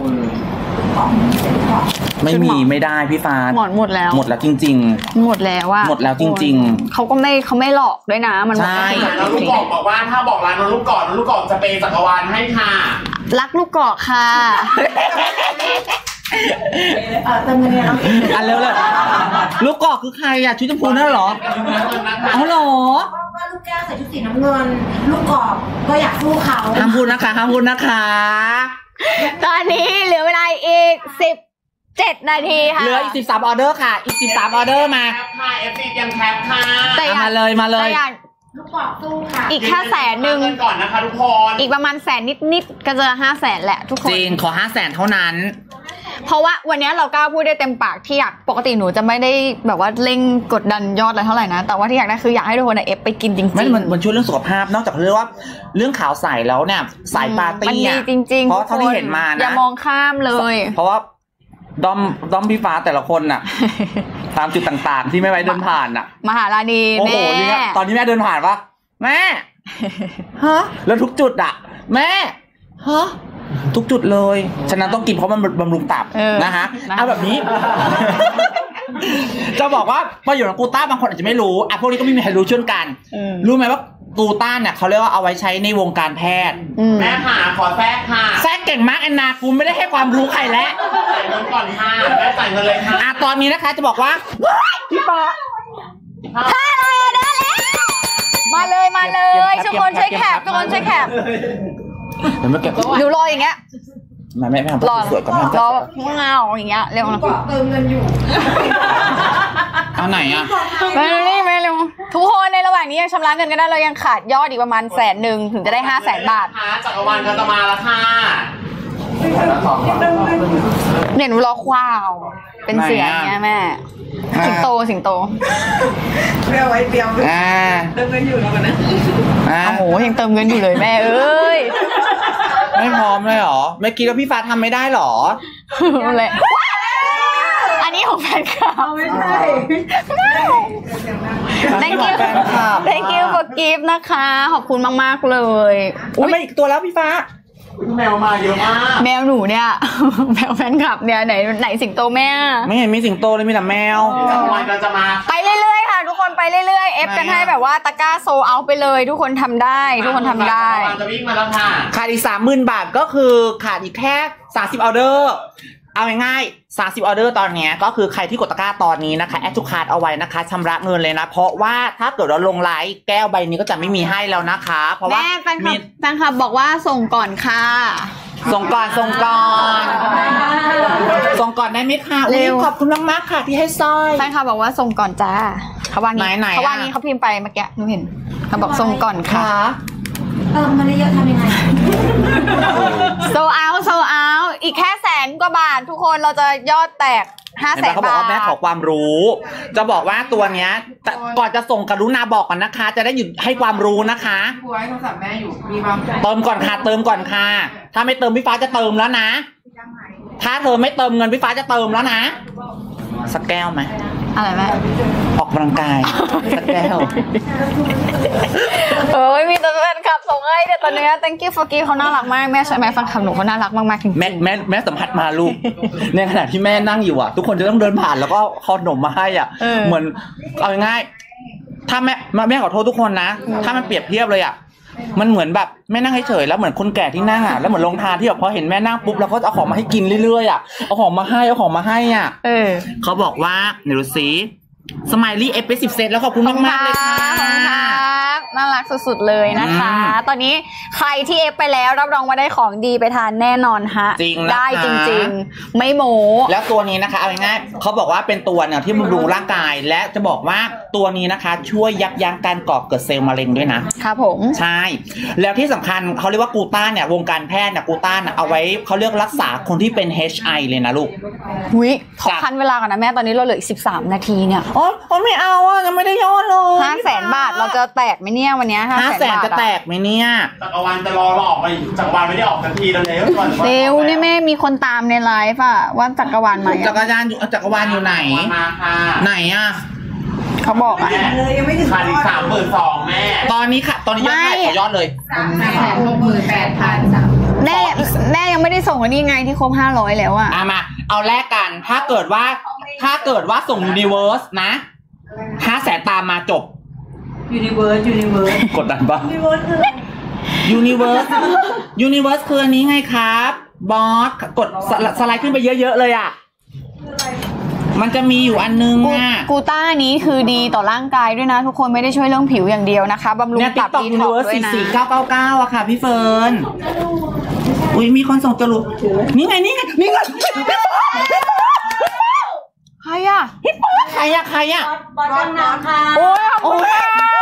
ไม่มีไม่ได้พี่ฟ้าๆหมอนหมดแล้วหมดแล้วจริงหมดแล้วว่าหมดแล้วจริงๆเขาก็ไม่เขาไม่หลอกด้วยนะมันหมดใช่แล้วลูกกอกบอกว่าถ้าบอกร้านน้องลูกกอกน้องลูกกอกจะเปย์จักรวาลให้ค่ะรักลูกกอกค่ะๆอันเร็วเลยลูกกอกคือใครอะชุดชมพูนั่นเหรออ๋อเหรอว่าลูกแก้วใส่ชุดสีน้ำเงิน ลูกกอกก็อยากสู้เขาห้ามพูดนะคะห้ามพูดนะคะตอนนี้เหลือเวลาอีกสิบเจ็ดนาทีค่ะเหลืออีกสิบสามออเดอร์ค่ะ อีกสิบสามออเดอร์มาแคปค่ะ เอฟ ซี ยังแคปค่ะแต่อยากเอามาเลยมาเลยแต่อยากลูกกอกสู้ค่ะอีกแค่แสนหนึ่งเงินก่อนนะคะทุกคนอีกประมาณแสนนิดๆก็จะห้าแสนแหละทุกคนจริงขอห้าแสนเท่านั้นเพราะว่าวันนี้เรากล้าพูดได้เต็มปากที่อยากปกติหนูจะไม่ได้แบบว่าเร่งกดดันยอดอะไรเท่าไหร่นะ แต่ว่าที่อยากได้คืออยากให้ทุกคนเอฟไปกินจริงๆไม่มันมันช่วยเรื่องสุขภาพนอกจากเรื่องว่าเรื่องขาวใสแล้วเนี่ยสายปาร์ตี้มันดีอ่ะจริงๆเพราะเท่าที่ทุกคนเห็นมาอย่านะมองข้ามเลยเพราะว่าดอมดอมพี่ฟ้าแต่ละคนน่ะ ตามจุดต่างๆ ที่ไม่ไว้เดินผ่านน่ะมหาลานีโอ้แม่โหนี่นะตอนนี้แม่เดินผ่านปะแม่ฮะแล้วทุกจุดอ่ะ แม่ฮะทุกจุดเลย ฉะนั้นต้องกินเพราะมันบำรุงตับเออนะฮะนะเอาแบบนี้ จะบอกว่าประโยชน์ของกูต้าบางคนอาจจะไม่รู้อ่ะพวกนี้ก็ไม่มีใครรู้เช่นกันอืมรู้ไหมว่ากูต้าเนี่ยเขาเรียกว่าเอาไว้ใช้ในวงการแพทย์อืมแม่ค่ะขอแทรกค่ะแซกเก่งมากแอนนากูไม่ได้ให้ความรู้ใครแล้วจ่ายเงินก่อนค่ะแม่จ่ายเงินเลยค่ะอ่ะตอนนี้นะคะจะบอกว่าพี่ปาห้าร้อยออเดอร์แล้วมาเลยมาเลยทุกคนช่วยแคปทุกคนช่วยแคปเดี๋ยวไม่เก็บหนูรออย่างเงี้ยมาแม่แม่ทำรอสวยๆก่อนแม่รอแบบเงาอย่างเงี้ยเร็วนะกอกเติมเงินอยู่เอาไหนอ่ะไม่รีบไม่เร็วทุกคนในระหว่างนี้ยังชำระเงินกันได้เรายังขาดยอดอีกประมาณแสนหนึ่งถึงจะได้ห้าแสนบาทค่ะจักรวาลก็จะมาแล้วค่ะเนี่ยหนูรอควาวเป็นเสืออย่างเงี้ยแม่สิงโตสิงโตเรียกไว้เตรียมอ่าเติมเงินอยู่แล้วกันนะอ่าโอ้โหยังเติมเงินอยู่เลยแม่เอ้ยไม่พร้อมเลยเหรอไม่คิดว่าพี่ฟ้าทำไม่ได้เหรอเลยอันนี้ของแฟนคลับไม่ใช่ thank you แฟนคลับ thank you for gift นะคะขอบคุณมากๆเลยอุ้ยไม่อีกตัวแล้วพี่ฟ้าแมวมาเยอะมากแมวหนูเนี่ย แมวแฟนคลับเนี่ยไหนไหนสิงโตแม่ไม่เห็นมีสิงโตเลยมีแต่แมวจักรวาลก็จะมาไปเรื่อยๆค่ะ ทุกคนไปเรื่อยๆเอฟกันให้แบบว่าตะกร้าโซเอาไปเลย ทุกคนทำได้ ทุกคนทำได้จักรวาลจะวิ่งมาแล้วค่ะขาดอีกสามหมื่นบาทก็คือขาดอีกแค่สามสิบออเดอร์เอาง่ายๆสามสิบออเดอร์ตอนเนี้ยก็คือใครที่กดตะกร้าตอนนี้นะคะแอดทุกคาร์ดเอาไว้นะคะชำระเงินเลยนะเพราะว่าถ้าเกิดเราลงไลฟ์แก้วใบนี้ก็จะไม่มีให้แล้วนะคะ เพราะว่าแม่แฟนคลัมีบแฟนคลับบอกว่าส่งก่อนค่ะส่งก่อนส่งก่อนส่งก่อนได้ไหมคะเร็วอุ๊ยขอบคุณมากๆค่ะที่ให้สร้อยแฟนคลับบอกว่าส่งก่อนจ้าเขาว่านี้ไหนๆอะเขาว่านี้เขาพิมพ์ไปเมื่อกี้หนูเห็นเขาบอกส่งก่อนค่ะค่ะเติมมาเยอะๆทำยังไงโซเอาโซเอาอีกแค่แสนกว่าบาททุกคนเราจะยอดแตกห้าเห็นแสไหมนเขาบอกบาทว่าแม่ขอความรู้ จะบอกว่าตัวเนี้ยแต่ก่อนจะส่งกรุณาบอกก่อนนะคะ จะได้หยุดให้ความรู้นะคะกูไว้โทรศัพท์แม่อยู่ มีมาเติมก่อนค่ะเติมก่อนค่ะ ถ้าไม่เติมพี่ฟ้าจะเติมแล้วนะ ถ้าเธอไม่เติมเงินพี่ฟ้าจะเติมแล้วนะสักแก้วไหมอะไรแม่ออกกำลังกายสักแก้วเอ้ยมีแต่แฟนคลับส่งให้เนี่ยตอนเนี้ย thank you for gift เขาน่ารักมากแม่ใช่ไหมแฟนคลับหนูเขาน่ารักมากๆจริงๆแม่แม่แม่สัมผัสมาลูก ในขณะที่แม่นั่งอยู่อ่ะ ทุกคนจะต้องเดินผ่านแล้วก็ขนมมาให้อ่ะเออเหมือนเอาง่ายถ้าแม่แม่ขอโทษทุกคนนะถ้ามันเปรียบเทียบเลยอ่ะมันเหมือนแบบแม่นั่งเฉยๆแล้วเหมือนคนแก่ที่นั่งอ่ะแล้วเหมือนโรงทานที่แบบพอเห็นแม่นั่งปุ๊บแล้วก็เอาของมาให้กินเรื่อยๆอ่ะเอาของมาให้เอาของมาให้อ่ะเออเขาบอกว่าเดี๋ยวดูสิสไมลี่เอฟเฟสิบเซตแล้วขอบคุณมากๆเลยค่ะขอบคุณครับน่ารักสุดๆเลยนะคะ ตอนนี้ใครที่เอฟไปแล้วรับรองว่าได้ของดีไปทานแน่นอนฮะจริงนะคะได้จริงๆ ไม่โม้แล้วตัวนี้นะคะเอาง่ายๆเขาบอกว่าเป็นตัวเนี่ยที่บำรุงร่างกายและจะบอกว่าตัวนี้นะคะช่วยยับยั้งการก่อเกิดเซลล์มะเร็งด้วยนะครับผมใช่แล้วที่สำคัญเขาเรียกว่ากูต้าเนี่ยวงการแพทย์เนี่ยกูต้าเนี่ยเอาไว้เขาเรียกรักษาคนที่เป็น เอช ไอ เลยนะลูกหุยขอคันเวลาก่อนนะแม่ตอนนี้เราเหลืออีกสิบสามนาทีเนี่ยอ๋อไม่เอาอ่ะยังไม่ได้ยอดเลยห้าแสนบาทเราจะแตกไหมเนี่ยวันนี้ห้าห้าแสแสนนบาทจะแตกไหมเนี่ยจักรวาลจะรอเราออกไปจักรวาลไม่ได้ออกทันทีแล้วเลยเร็วเนี่ยแม่มีคนตามในไลฟ์อะว่าจักรวาลไหมจักรยานอยู่จักรวาลอยู่ไหนมาค่ะไหนอ่ะเขาบอกอะเลยยังไม่ถึงขาดอีกสามหมื่นสองแม่ตอนนี้ค่ะ ตอนนี้ยอดไม่ขายขอยอดเลยสามแสนหกหมื่นแปดพันสามแม่แม่ยังไม่ได้ส่งวันนี้ไงที่ครบห้าร้อยแล้วอะอ่ะมา เอาแลกกัน ถ้าเกิดว่า ถ้าเกิดว่าส่ง Universe นะห้าแสนตามมาจบ Universe Universe กดดันปะรีเวิร์สคืออะไร Universe Universe คืออันนี้ไงครับ บอส กดสไลสไลด์ขึ้นไปเยอะๆเลยอ่ะ มันจะมีอยู่อันนึงกูอ่ะกูต้านี้คือดีต่อร่างกายด้วยนะ ทุกคนไม่ได้ช่วยเรื่องผิวอย่างเดียวนะคะบำรุงเนี่ยตับ TikTok ดีท็อก Universe ด้วยสี่นะสี่เก้าเก้าเก้าอะค่ะพี่เฟิร์น อุ้ยมีคนส่งจรวดนี่ไงนี่ไงนี่ไงใครอะใครอะใครอะบอสจังน้ำค่ะโอ้ยขอบคุณค่ะ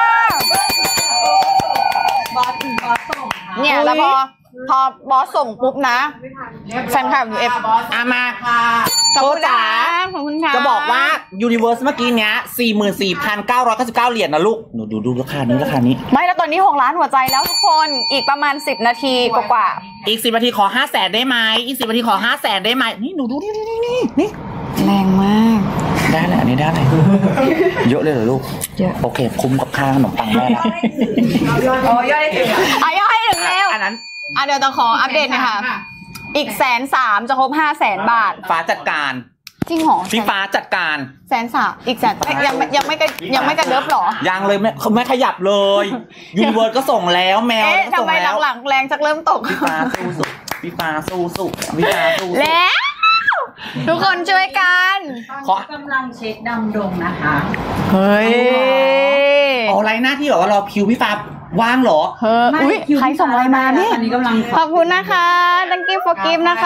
บอสบอสส่งค่ะเนี่ยแล้วพอพอบอสส่งปุ๊บนะแฟนคลับเอฟอามาขอบโตคุณจ๋าค่ะขอบคุณค่ะจะบอกว่า Universe เมื่อกี้เนี้ย สี่หมื่นสี่พันเก้าร้อยเก้าสิบเก้า เหรียญนะลูก หนูดูดูราคานี้ราคานี้ไม่แล้วตอนนี้หกล้านหัวใจแล้วทุกคนอีกประมาณสิบนาทีกว่าอีกสิบนาทีขอห้าแสนได้ไหมอีกสิบนาทีขอห้าแสนได้ไหมนี่หนูดูนี่นี่นี่นี่ๆแรงมากได้แหละอันนี้ได้เลย เยอะเลยเหรอลูกเยอะโอเค คุ้มกับค่าขนมปังแม่ละโอ้ยอดได้ถึงอ่ะย่อยถึงแล้วอันนั้นอ่ะเดี๋ยวต้องขออัปเดตหนะคะอีกแสนสามจะครบห้าแสนบาทฟ้าจัดการจริงเหรอพี่ฟ้าจัดการแสนสามอีกแสนเอ้ยยังไม่ยังไม่กระยังไม่กระเดิบเหรอยังเลยไม่ไม่ขยับเลย Universe ก็ส่งแล้วแมวเอ๊ะก็ทำส่งไมแล้วหลังๆแรงจักเริ่มตกพี่ฟ้าสู้สุดพี่ฟ้าสู้สุดพี่ฟ้าสู้สุดแล้ว ทุกคนช่วยกันขอกำลังเช็คดำดงนะคะเฮ้ยเอาไรหน้าที่แบบว่ารอคิวพี่ฟ้าว่างเหรอเฮ้ยอุ๊ยใครส่งอะไรมาเนี่ยอันนี้กำลังขอบคุณนะคะ thank you for gift นะคะ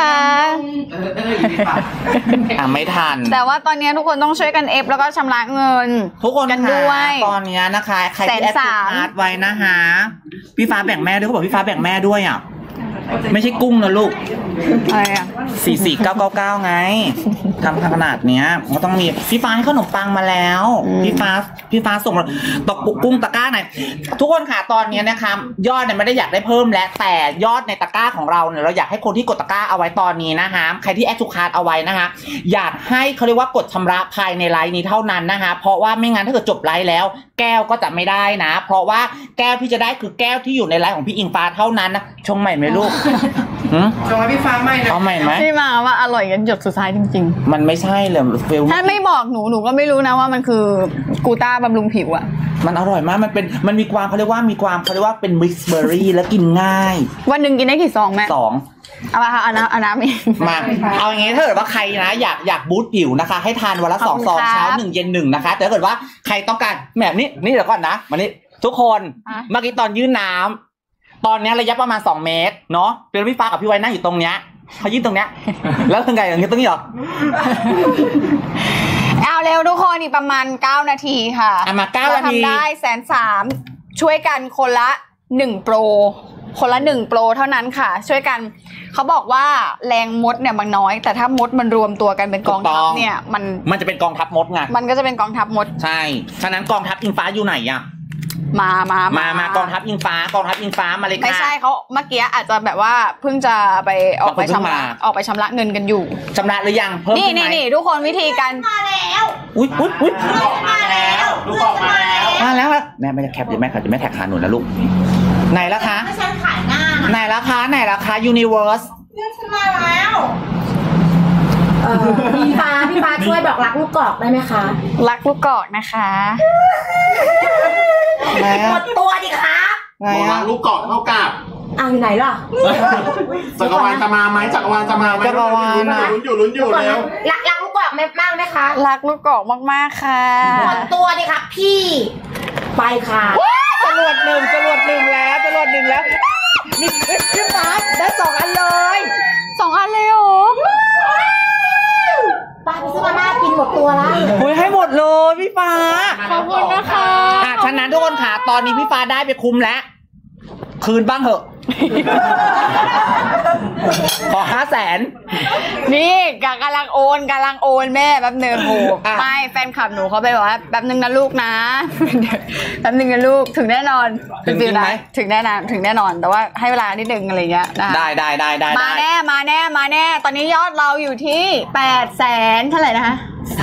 อ่ะไม่ทันแต่ว่าตอนนี้ทุกคนต้องช่วยกันเอฟแล้วก็ชำระเงินทุกคนกันค่ะด้วยตอนนี้นะคะ ใครที่แอดแสนทูสามพาร์ทไว้นะคะพี่ฟ้าแบ่งแม่ด้วยเขาบอกพี่ฟ้าแบ่งแม่ด้วยอ่ะ ไม่ใช่กุ้งนะลูกอะไรอ่ะสี่สี่เก้าเก้าเก้าไงทำขนาดเนี้ยก็ต้องมีพี่ฟ้าให้ขนมปังมาแล้วอืมพี่ฟ้าพี่ฟ้าส่งมาตกกุ้งตะกร้าไหนทุกคนค่ะตอนนี้นะคะยอดเนี่ยไม่ได้อยากได้เพิ่มแล้วแต่ยอดในตะกร้าของเราเนี่ยเราอยากให้คนที่กดตะกร้าเอาไว้ตอนนี้นะคะใครที่แอดทูคาร์ดเอาไว้นะคะอยากให้เขาเรียกว่ากดชำระภายในไลน์นี้เท่านั้นนะคะเพราะว่าไม่งั้นถ้าเกิดจบไลน์แล้ว แก้วก็จะไม่ได้นะ เพราะว่าแก้วที่จะได้คือแก้วที่อยู่ในไลน์ของพี่อิงฟ้าเท่านั้นนะชงใหม่ไหมลูก หืมส่งให้พี่ฟ้าใหม่นะเอาใหม่ไหมพี่มาว่าอร่อยกันหยดสุดท้ายจริงมันไม่ใช่เลยเฟลๆ ถ้าไม่บอกหนูหนูก็ไม่รู้นะว่ามันคือกูต้าบำรุงผิวอะมันอร่อยมากมันเป็นมันมีความเขาเรียกว่ามีความเขาเรียกว่าเป็นมิกซ์เบอร์รี่แล้วกินง่ายวันหนึ่งกินได้กี่ซองแม่สองเอามาค่ะเอาน้ำเอาน้ำเองมาเอาอย่างงี้ถ้าเกิดว่าใครนะอยากอยากบูสต์ผิวนะคะ ให้ทานวันละขสออบ งคุณซองครับเช้าหนึ่งเย็นหนึ่งนะคะแต่ถ้าเกิดว่าใครต้องการแบบนี้นี่เดี๋ยวก่อนนะมานี่ทุกคนอ่ะเมื่อกี้ตอนยื่นน้ำตอนเนี้ยระยะประมาณสองเมตรเนาะเป็นพี่ฟ้ากับพี่ไว้นั่งอยู่ตรงเนี้ยเขายื่นตรงเนี้ย แล้วถึงไงอย่างงี้ตรงนี้เหรอเอาเร็วทุกคนอีกประมาณเก้านาทีค่ะอ่ะมาเก้าเรานาทีทำได้แสนสามช่วยกันคนละหนึ่งโปรคนละหนึ่งโปรเท่านั้นค่ะ ช่วยกันเขาบอกว่าแรงมดเนี่ยมันน้อย แต่ถ้ามดมันรวมตัวกันเป็นกองทัพเนี่ยมันมันจะเป็นกองทัพมดไงมันก็จะเป็นกองทัพมดใช่ฉะนั้นกองทัพอิงฟ้าอยู่ไหนอะมามามามากองทัพอิงฟ้ากองทัพอิงฟ้ามาเลยค่ะไม่ใช่เขาเมื่อกี้อาจจะแบบว่าเพิ่งจะไปออกไปเพิ่งชำระมาออกไปชำระเงินกันอยู่ชำระหรือยังเพิ่มนี่ขึ้นไหมนี่นี่ทุกคนวิธีการมาแล้วอุ้ยอุ้ยอุ้ยลูกมาแล้วลูกมาแล้วมาแล้วแม่ไม่ได้แคปเดี๋ยวแม่ขอจะแม่แท็กหาหนูนะลูกไหนละคะถ้าฉันขายหน้าไหนละคะไหนละคะ Universe เพื่อนฉันมาแล้วเออพี่ฟ้าพี่ฟ้าช่วยบอกรักลูกกอกได้ไหมคะรักลูกกอกนะคะหมดตัวดิครับบอกรักลูกเกาะเท่ากับอ่ะอยู่ไหนล่ะจักรวาลจะมาไหมจักรวาลจะมาไหมจักรวาลอะลุ้นอยู่ลุ้นอยู่เร็วรักรักลูกกอกมากไหมคะรักลูกกอกมากๆค่ะหมดตัวดิครับพี่ไปค่ะจรวดหนึ่งจรวดหนึ่งแล้วจรวดหนึ่งแล้วนี่พี่ฟ้าได้สองอันเลยสองอันเลยเหรอไปไปซื้อมาม่ากินหมดตัวแล้วคุยให้หมดเลยพี่ฟ้าขอบคุณนะคะอ่ะฉะนั้นทุกคนค่ะตอนนี้พี่ฟ้าได้ไปคุ้มแล้ว คืนบ้างเหอะ ขอห้าแสนนี่กำลังโอนกำลังโอนแม่แป๊บนึงโอ้อ่ะไม่แฟนคลับหนูเขาไปบอกว่าแป๊บนึงนะลูกนะ แป๊บนึงนะลูกถึงแน่นอนถึงจริงไหมถึงแน่นอนถึงแน่นอนแต่ว่าให้เวลานิดนึงอะไรเงี้ยนะคะได้ได้ได้ได้มาได้แน่มาแน่มาแน่ ตอนนี้ยอดเราอยู่ที่แปดแสนเท่าไหร่นะคะ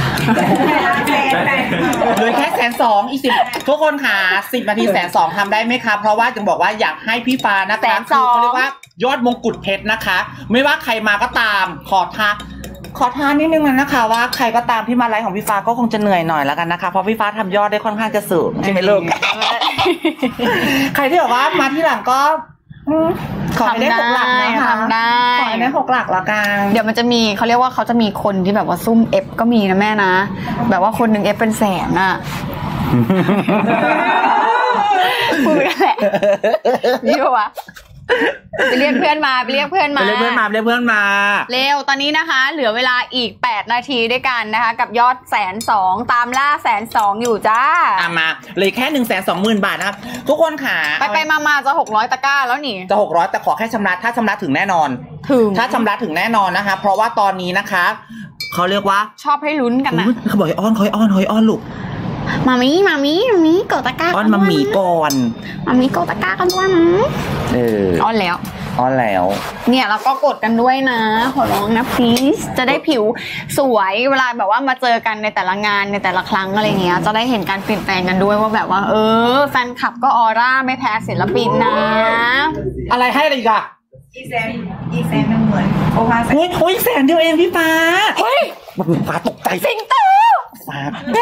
เหลือแค่แสนสองอีกสิบทุกคนค่ะสิบนาทีแสนสองทำได้ไหมคะเพราะว่าจะบอกว่าอยากให้พี่ฟ้านะคะแสนสคือองเขาเรียกว่ายอดมงกุฎเพชรนะคะ ไม่ว่าใครมาก็ตามขอทานขอทานนิดนึงนะคะว่าใครก็ตามที่มาไลฟ์ของพี่ฟ้าก็คงจะเหนื่อยหน่อยแล้วกันนะคะเพราะพี่ฟ้าทำยอดได้ค่อนข้างจะสูงใช่ไหมลูก ใครที่บอกว่ามาที่หลังก็อืมขอให้ได้หกหลักนะคะทำได้ขอให้ได้หกหลักแล้วกันเดี๋ยวมันจะมีเขาเรียกว่าเขาจะมีคนที่แบบว่าซุ่มเอฟก็มีนะแม่นะ แบบว่าคนหนึ่งเอฟเป็นแสนอะ พูดไปกันแหละนี่ปะวะไปเรียกเพื่อนมาไปเรียกเพื่อนไปมาเรียกเพื่อนมาไปเรียกเพื่อนมาเร็วตอนนี้นะคะ เหลือเวลาอีกแปดนาทีด้วยกันนะคะ กับยอดแสนสองตามล่าแสนสองอยู่จ้าอ่ะมาเลยแค่หนึ่งแสนสองหมื่นบาทนะครับทุกคนค่ะไปไปมามาจะหกร้อยตะกร้าแล้วนี่จะหกร้อยแต่ขอแค่ชำระถ้าชำระถึงแน่นอนถึงถ้าชำระถึงแน่นอนนะคะ เพราะว่าตอนนี้นะคะเขาเรียกว่าชอบให้ลุ้นกันนะอุ๊ยเขาบอกให้อ้อนเขาให้อ้อนเขาให้อ้อนลูกมามีมามีมามีกดตะกร้าอ้อนมาหมีก่อนมามีกดตะกร้ากันด้วยนะเอออ้อนแล้วอ้อนแล้วเนี่ยเราก็กดกันด้วยนะขอร้องนะ please จะได้ผิวสวยเวลาแบบว่ามาเจอกันในแต่ละงานในแต่ละครั้งอะไรเงี้ยจะได้เห็นการเปลี่ยนแปลงกันด้วยว่าแบบว่า เออแฟนคลับก็ออร่าไม่แพ้ศิลปินนะอะไรให้อะไรอีกอะอีแซนอีแซนมันเหมือนโอภาสโอ้ยโอ้ยแสนเดียวเองพี่ฟ้าเฮ้ยฟ้าตกใจสิงโตฟ้า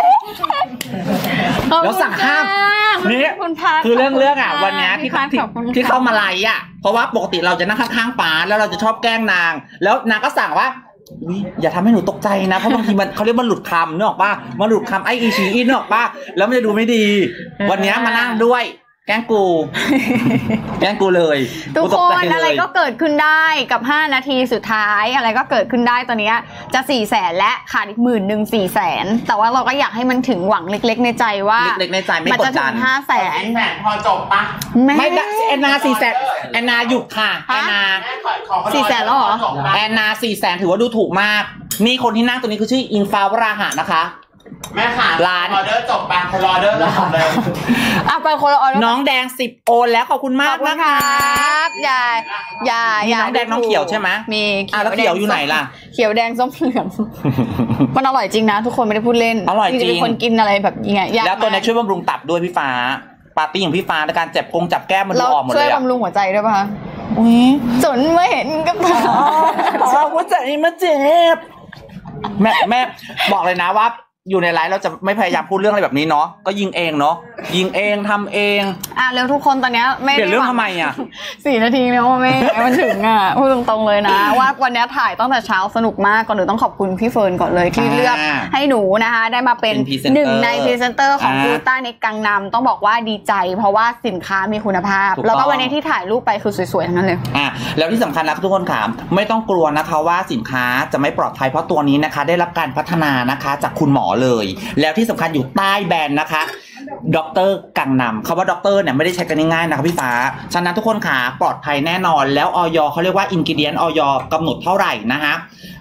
แล้วสั่งห้ามนี่นี่คุณพัดคือเรื่องเรื่องอ่ะวันเนี้ยที่พัดที่ขอบคุณค่ะที่เข้ามาไลฟ์อ่ะเพราะว่าปกติเราจะนั่งข้างๆป้าแล้วเราจะชอบแกล้งนาง แล้วนางก็สั่งว่าอุ๊ยอย่าทำให้หนูตกใจนะเพราะบางทีมันเขาเรียกมันหลุดคำนึกออกป่ะมันหลุดคำไออีชีอีนึกออกป่ะแล้วมันจะดูไม่ดี วันเนี้ยมานั่งด้วยแกล้งกู แกล้งกูเลยทุกตคใจนเลยอะไรก็เกิดขึ้นได้กับห้านาทีสุดท้ายอะไรก็เกิดขึ้นได้ตอนนี้จะสี่แสนและขาดอีกหมื่นหนึ่งสี่แสนแต่ว่าเราก็อยากให้มันถึงหวังเล็กๆในใจว่าเล็กๆในใจไม่มันกดจะถึดันงห้าแสนแสนพอจบปะไม่ได้แอนนาสี่แสนแอนนาหยุดค่ะแอนนาแม่ขอขอขอสี่แสนแล้วเหรอจบปะแอนนาสี่แสนถือว่าดูถูกมาก นี่คนที่นั่งตัวนี้คือชื่ออิงฟ้าวราหะนะคะแม่ค่ะร้านออเดอร์จบปะคนรอออเดอร์แล้วจบเลยอ่ะไปคนละออเดอร์น้องแดงสิบโอนแล้วขอบคุณขมาอก บคุณนะคคะรับอย่าอย่าอย่ามีน้องแดงน้องเขียวใช่ไหมมีอ่ะแล้วเขียวอยู่ไหนล่ะเขียวแดงส้มเหลืองมันอร่อยจริงนะ ทุกคนไม่ได้พูดเล่นอร่อยจริงจะเป็นคนกินอะไรแบบยังไงอยากแล้วตัวนี้ช่วยบำรุงตับด้วยพี่ฟ้า ปาร์ตี้ของพี่ฟ้าในการจับกงจับแก้มมันดูเราออกหมดช่เลวยยอะบำรุงหัวใจด้วยป่ะคะอุ้ยจนไม่เห็นกับตาอ๋อหัวใจมาเจ็บแม่แม่บอกเลยนะว่าอยู่ในไลฟ์เราจะไม่พยายามพูดเรื่องอะไรแบบนี้เนาะก็ยิงเองเนาะยิงเองทำเองอ่ะเร็วทุกคนตอนเนี้ยไม่เปลี่ยนเรื่องทำไมอ่ะสี่นาทีแล้วแม่มันถึงอ่ะพูดตรงๆเลยนะ ว่าวันเนี้ยถ่ายตั้งแต่เช้าสนุกมากก่อนหนูต้องขอบคุณพี่เฟิร์นก่อนเลยที่อ่าเลือกให้หนูนะคะ ได้มาเป็นเป็นพรีเซนเตอร์หนึ่งในพรีเซนเตอร์ของอ่ากูต้าในกังนำต้องบอกว่าดีใจ เพราะว่าสินค้ามีคุณภาพถูกต้องแล้วก็วันนี้ที่ถ่ายรูปไปคือสวยๆทั้งนั้นเลยอ่ะแล้วที่สำคัญนะทุกคนค่ะไม่ต้องกลัวนะคะว่าสินค้าจะไม่ปลอดภัยเพราะตัวนี้นะคะ ได้รับการพัฒนานะคะจากคุณหมอเลย แล้วที่สำคัญอยู่ใต้แบรนด์นะคะด็อกเตอร์กังนำคำว่าด็อกเตอร์เนี่ยไม่ได้ใช้กันง่ายๆนะครับพี่ฟ้าฉะนั้นทุกคนค่ะปลอดภัยแน่นอนแล้วออยเขาเรียกว่าอินกิเดียนออยกำหนดเท่าไหร่นะคะ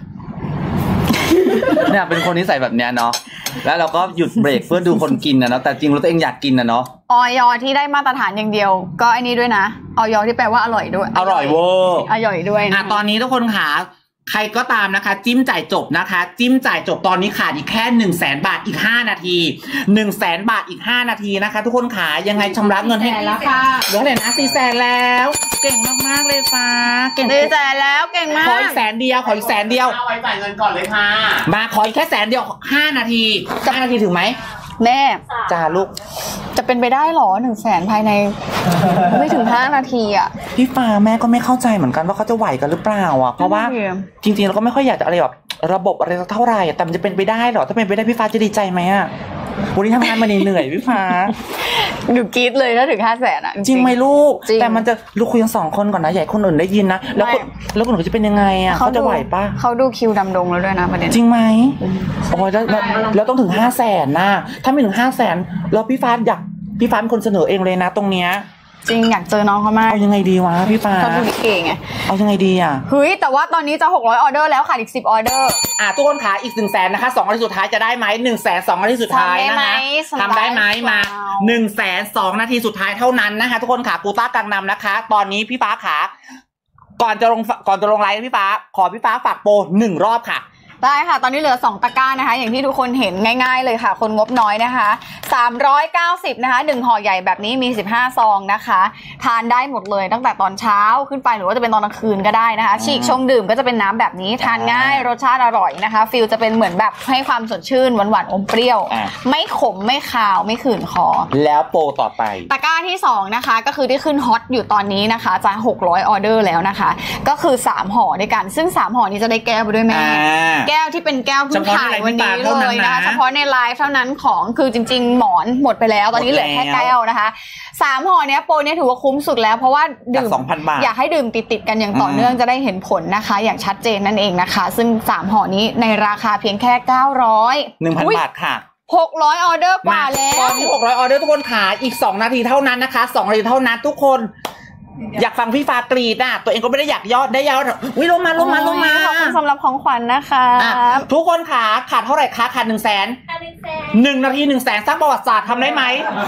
เนี่ยเป็นคนนิสัยแบบเนี้ยเนาะแล้วเราก็หยุดเบรกเพื่อดูคนกินนะเนาะแต่จริงแล้วตัวเองอยากกินนะเนาะออยที่ได้มาตรฐานอย่างเดียว ก็ไอ้นี่ด้วยนะออยที่แปลว่าอร่อยด้วยอร่อยเวอร์อร่อยด้วยอ่ะนะตอนนี้ทุกคนค่ะใครก็ตามนะคะ จิ้มจ่ายจบนะคะ จิ้มจ่ายจบตอนนี้ขาดอีกแค่หนึ่งแสนบาทอีกห้านาทีหนึ่งแสนบาทอีกห้านาทีนะคะ ทุกคนขายังไงชำระเงินให้แล้วค่ะเหลือเท่าไหร่นะสี่แสนแล้วเก่งมากๆเลยฟ้าเก่งดีใจแล้วเก่งมากขออีกแสนเดียวขออีกแสนเดียวเอาไว้จ่ายเงินก่อนเลยค่ะมาขออีกแค่แสนเดียวห้านาทีห้านาทีถึงไหมแม่จ้าลูกจะเป็นไปได้หรอหนึ่งแสนภายในไม่ถึงห้านาทีอ่ะพี่ฟ้าแม่ก็ไม่เข้าใจเหมือนกันว่าเขาจะไหวกันหรือเปล่าอ่ะเพราะว่าจริงๆเราก็ไม่ค่อยอยากจะอะไรแบบระบบอะไรเท่าไหร่แต่มันจะเป็นไปได้หรอถ้าเป็นไปได้พี่ฟ้าจะดีใจไหมอ่ะวันนี้ทำงานมาเหนื่อยพี่ฟ้าดูกรี๊ดเลยถ้าถึงห้าแสนอ่ะจริงไหมลูกแต่มันจะลูกคุยกันสองคนก่อนนะใหญ่คนอื่นได้ยินนะแล้วแล้วคนอื่นจะเป็นยังไงอ่ะเขาจะไหวป่ะเขาดูคิวดำดงแล้วด้วยนะประเด็นจริงไหมโอ้ยแล้วแล้วต้องถึงห้าแสนนะถ้าไม่ถึงห้าแสนแล้วพี่ฟ้าอยากพี่ฟ้าเป็นคนเสนอเองเลยนะตรงเนี้ยจริงอยากเจอน้องเขามากเอายังไงดีวะพี่ฟ้าเขาดูเก่งไงเอายังไงดีอ่ะเฮ้ยแต่ว่าตอนนี้จะหกร้อยออเดอร์แล้วค่ะอีกสิบออเดอร์อ่ะทุกคนขาอีกหนึ่งแสนนะคะสองนาทีสุดท้ายจะได้ไหมหนึ่งแสนสองนาทีสุดท้ายนะคะทำได้ไหมมาหนึ่งแสนสองนาทีสุดท้ายเท่านั้นนะคะทุกคนขากูต้ากังนำนะคะตอนนี้พี่ฟ้าขาก่อนจะลงก่อนจะลงไลฟ์พี่ฟ้าขอพี่ฟ้าฝากโปรหนึ่งรอบค่ะได้ค่ะตอนนี้เหลือสองตะกร้านะคะอย่างที่ทุกคนเห็นง่ายๆเลยค่ะคนงบน้อยนะคะสามร้อยเก้าสิบนะคะหนึ่งห่อใหญ่แบบนี้มีสิบห้าซองนะคะทานได้หมดเลยตั้งแต่ตอนเช้าขึ้นไปหรือว่าจะเป็นตอนกลางคืนก็ได้นะคะฉีกชงดื่มก็จะเป็นน้ำแบบนี้ทานง่ายรสชาติอร่อยนะคะฟิลจะเป็นเหมือนแบบให้ความสดชื่นหวานๆอมเปรี้ยวไม่ขมไม่คาวไม่ขื่นคอแล้วโปรต่อไปตะกร้าที่สองนะคะก็คือที่ขึ้นฮอตอยู่ตอนนี้นะคะจะหกร้อยออเดอร์แล้วนะคะก็คือสามห่อด้วยกันซึ่งสามห่อนี้จะได้แก้วไปด้วยแม่แก้วที่เป็นแก้วเพิ่งถ่ายวันนี้เลยนะคะเฉพาะในไลฟ์เท่านั้นของคือจริงๆหมอนหมดไปแล้วตอนนี้เหลือแค่แก้วนะคะสามห่อเนี้ยโปรเนี้ยถือว่าคุ้มสุดแล้วเพราะว่าดื่มอยากให้ดื่มติดๆกันอย่างต่อเนื่องจะได้เห็นผลนะคะอย่างชัดเจนนั่นเองนะคะซึ่งสามห่อนี้ในราคาเพียงแค่เก้าร้อยหนึ่งพัน บาทค่ะหกร้อยออเดอร์กว่าแล้วตอนนี้หกร้อยออเดอร์ทุกคนขายอีกสองนาทีเท่านั้นนะคะสองนาทีเท่านั้นทุกคนอยากฟังพี่ฟ้ากรีดอ่ะตัวเองก็ไม่ได้อยากยอดได้ยอดวิลงมาลงมาลงมาขอบคุณสำหรับของขวัญ นะคะทุกคนขาขาดเท่าไหร่คะขาดหนึ่งแสนหนึ่งนาทีหนึ่งแสนสร้างประวัติศาสตร์ทำได้ไหม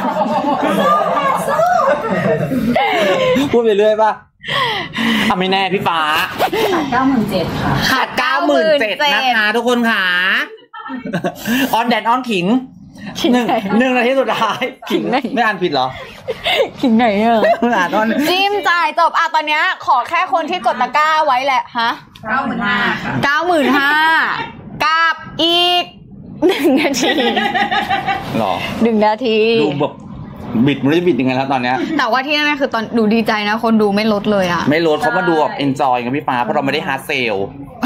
พูดไปเรื่อยป่ะทำไม่แน่พี่ฟ้าขาดเก้าหมื่นเจ็ดค่ะขาดเก้าหมื่นเจ็ดนะคะทุกคนขาออนแดนออนขิงหนึ่งหนึ่งนาทีสุดท้ายขิงไม่อ่านผิดเหรอขิงไหนอ่ะไม่อ่านตอนจิ้มจ่ายจบอ่ะตอนเนี้ยขอแค่คนที่กดตะกร้าไว้แหละฮะเก้าหมื่นห้าเก้าหมื่นห้ากับอีกหนึ่งนาทีหรอหนึ่งนาทีดูแบบบิดมันจะบิดยังไงแล้วตอนเนี้ยแต่ว่าที่นั่นคือตอนดูดีใจนะคนดูไม่ลดเลยอ่ะไม่ลดเขามาดูแบบเอนจอยกับพี่ฟ้าเพราะเราไม่ได้ฮาร์ดเซล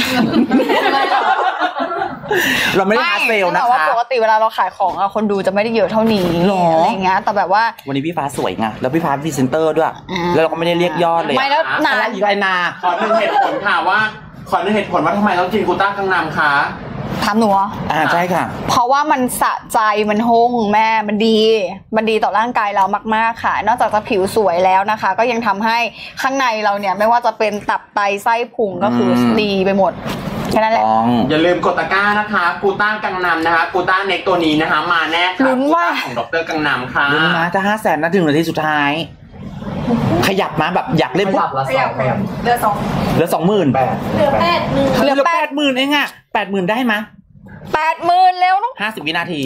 เราไม่ได้ฮาร์ดเซลนะคะแต่ว่าปกติเวลาเราขายของอะคนดูจะไม่ได้เยอะเท่านี้อะไรเงี้ยแต่แบบว่าวันนี้พี่ฟ้าสวยไงแล้วพี่ฟ้าพรีเซนเตอร์ด้วยแล้วเราก็ไม่ได้เรียกยอดเลยไม่แล้วนานอีกไรนาขอหนึ่งเหตุผลค่ะว่าขอหนึ่งเหตุผลว่าทำไมต้องกินกูต้ากังนำคะถามหนูอ่าใช่ค่ะเพราะว่ามันสะใจมันฮงแม่มันดีมันดีต่อร่างกายเรามากๆค่ะนอกจากจะผิวสวยแล้วนะคะก็ยังทำให้ข้างในเราเนี่ยไม่ว่าจะเป็นตับไตไส้พุงก็คือดีไปหมดแค่นั้นแหละอย่าลืมกดตะกร้านะคะกูต้ากังนำนะคะกูต้าเน็กตัวนี้นะคะมาแน่ค่ะลุ้นว่าของดร.กังนำค่ะลุ้นนะจะห้าแสนนะถึงนาทีสุดท้ายขยับมาแบบอยากเล่นปุ๊บขยับขยับเหลือสองเหลือสองหมื่นเหลือแปดหมื่นเหลือแปดหมื่นเองอะแปดหมื่นได้ไหมแปดหมื่นเร็วนุ๊กห้าสิบวินาที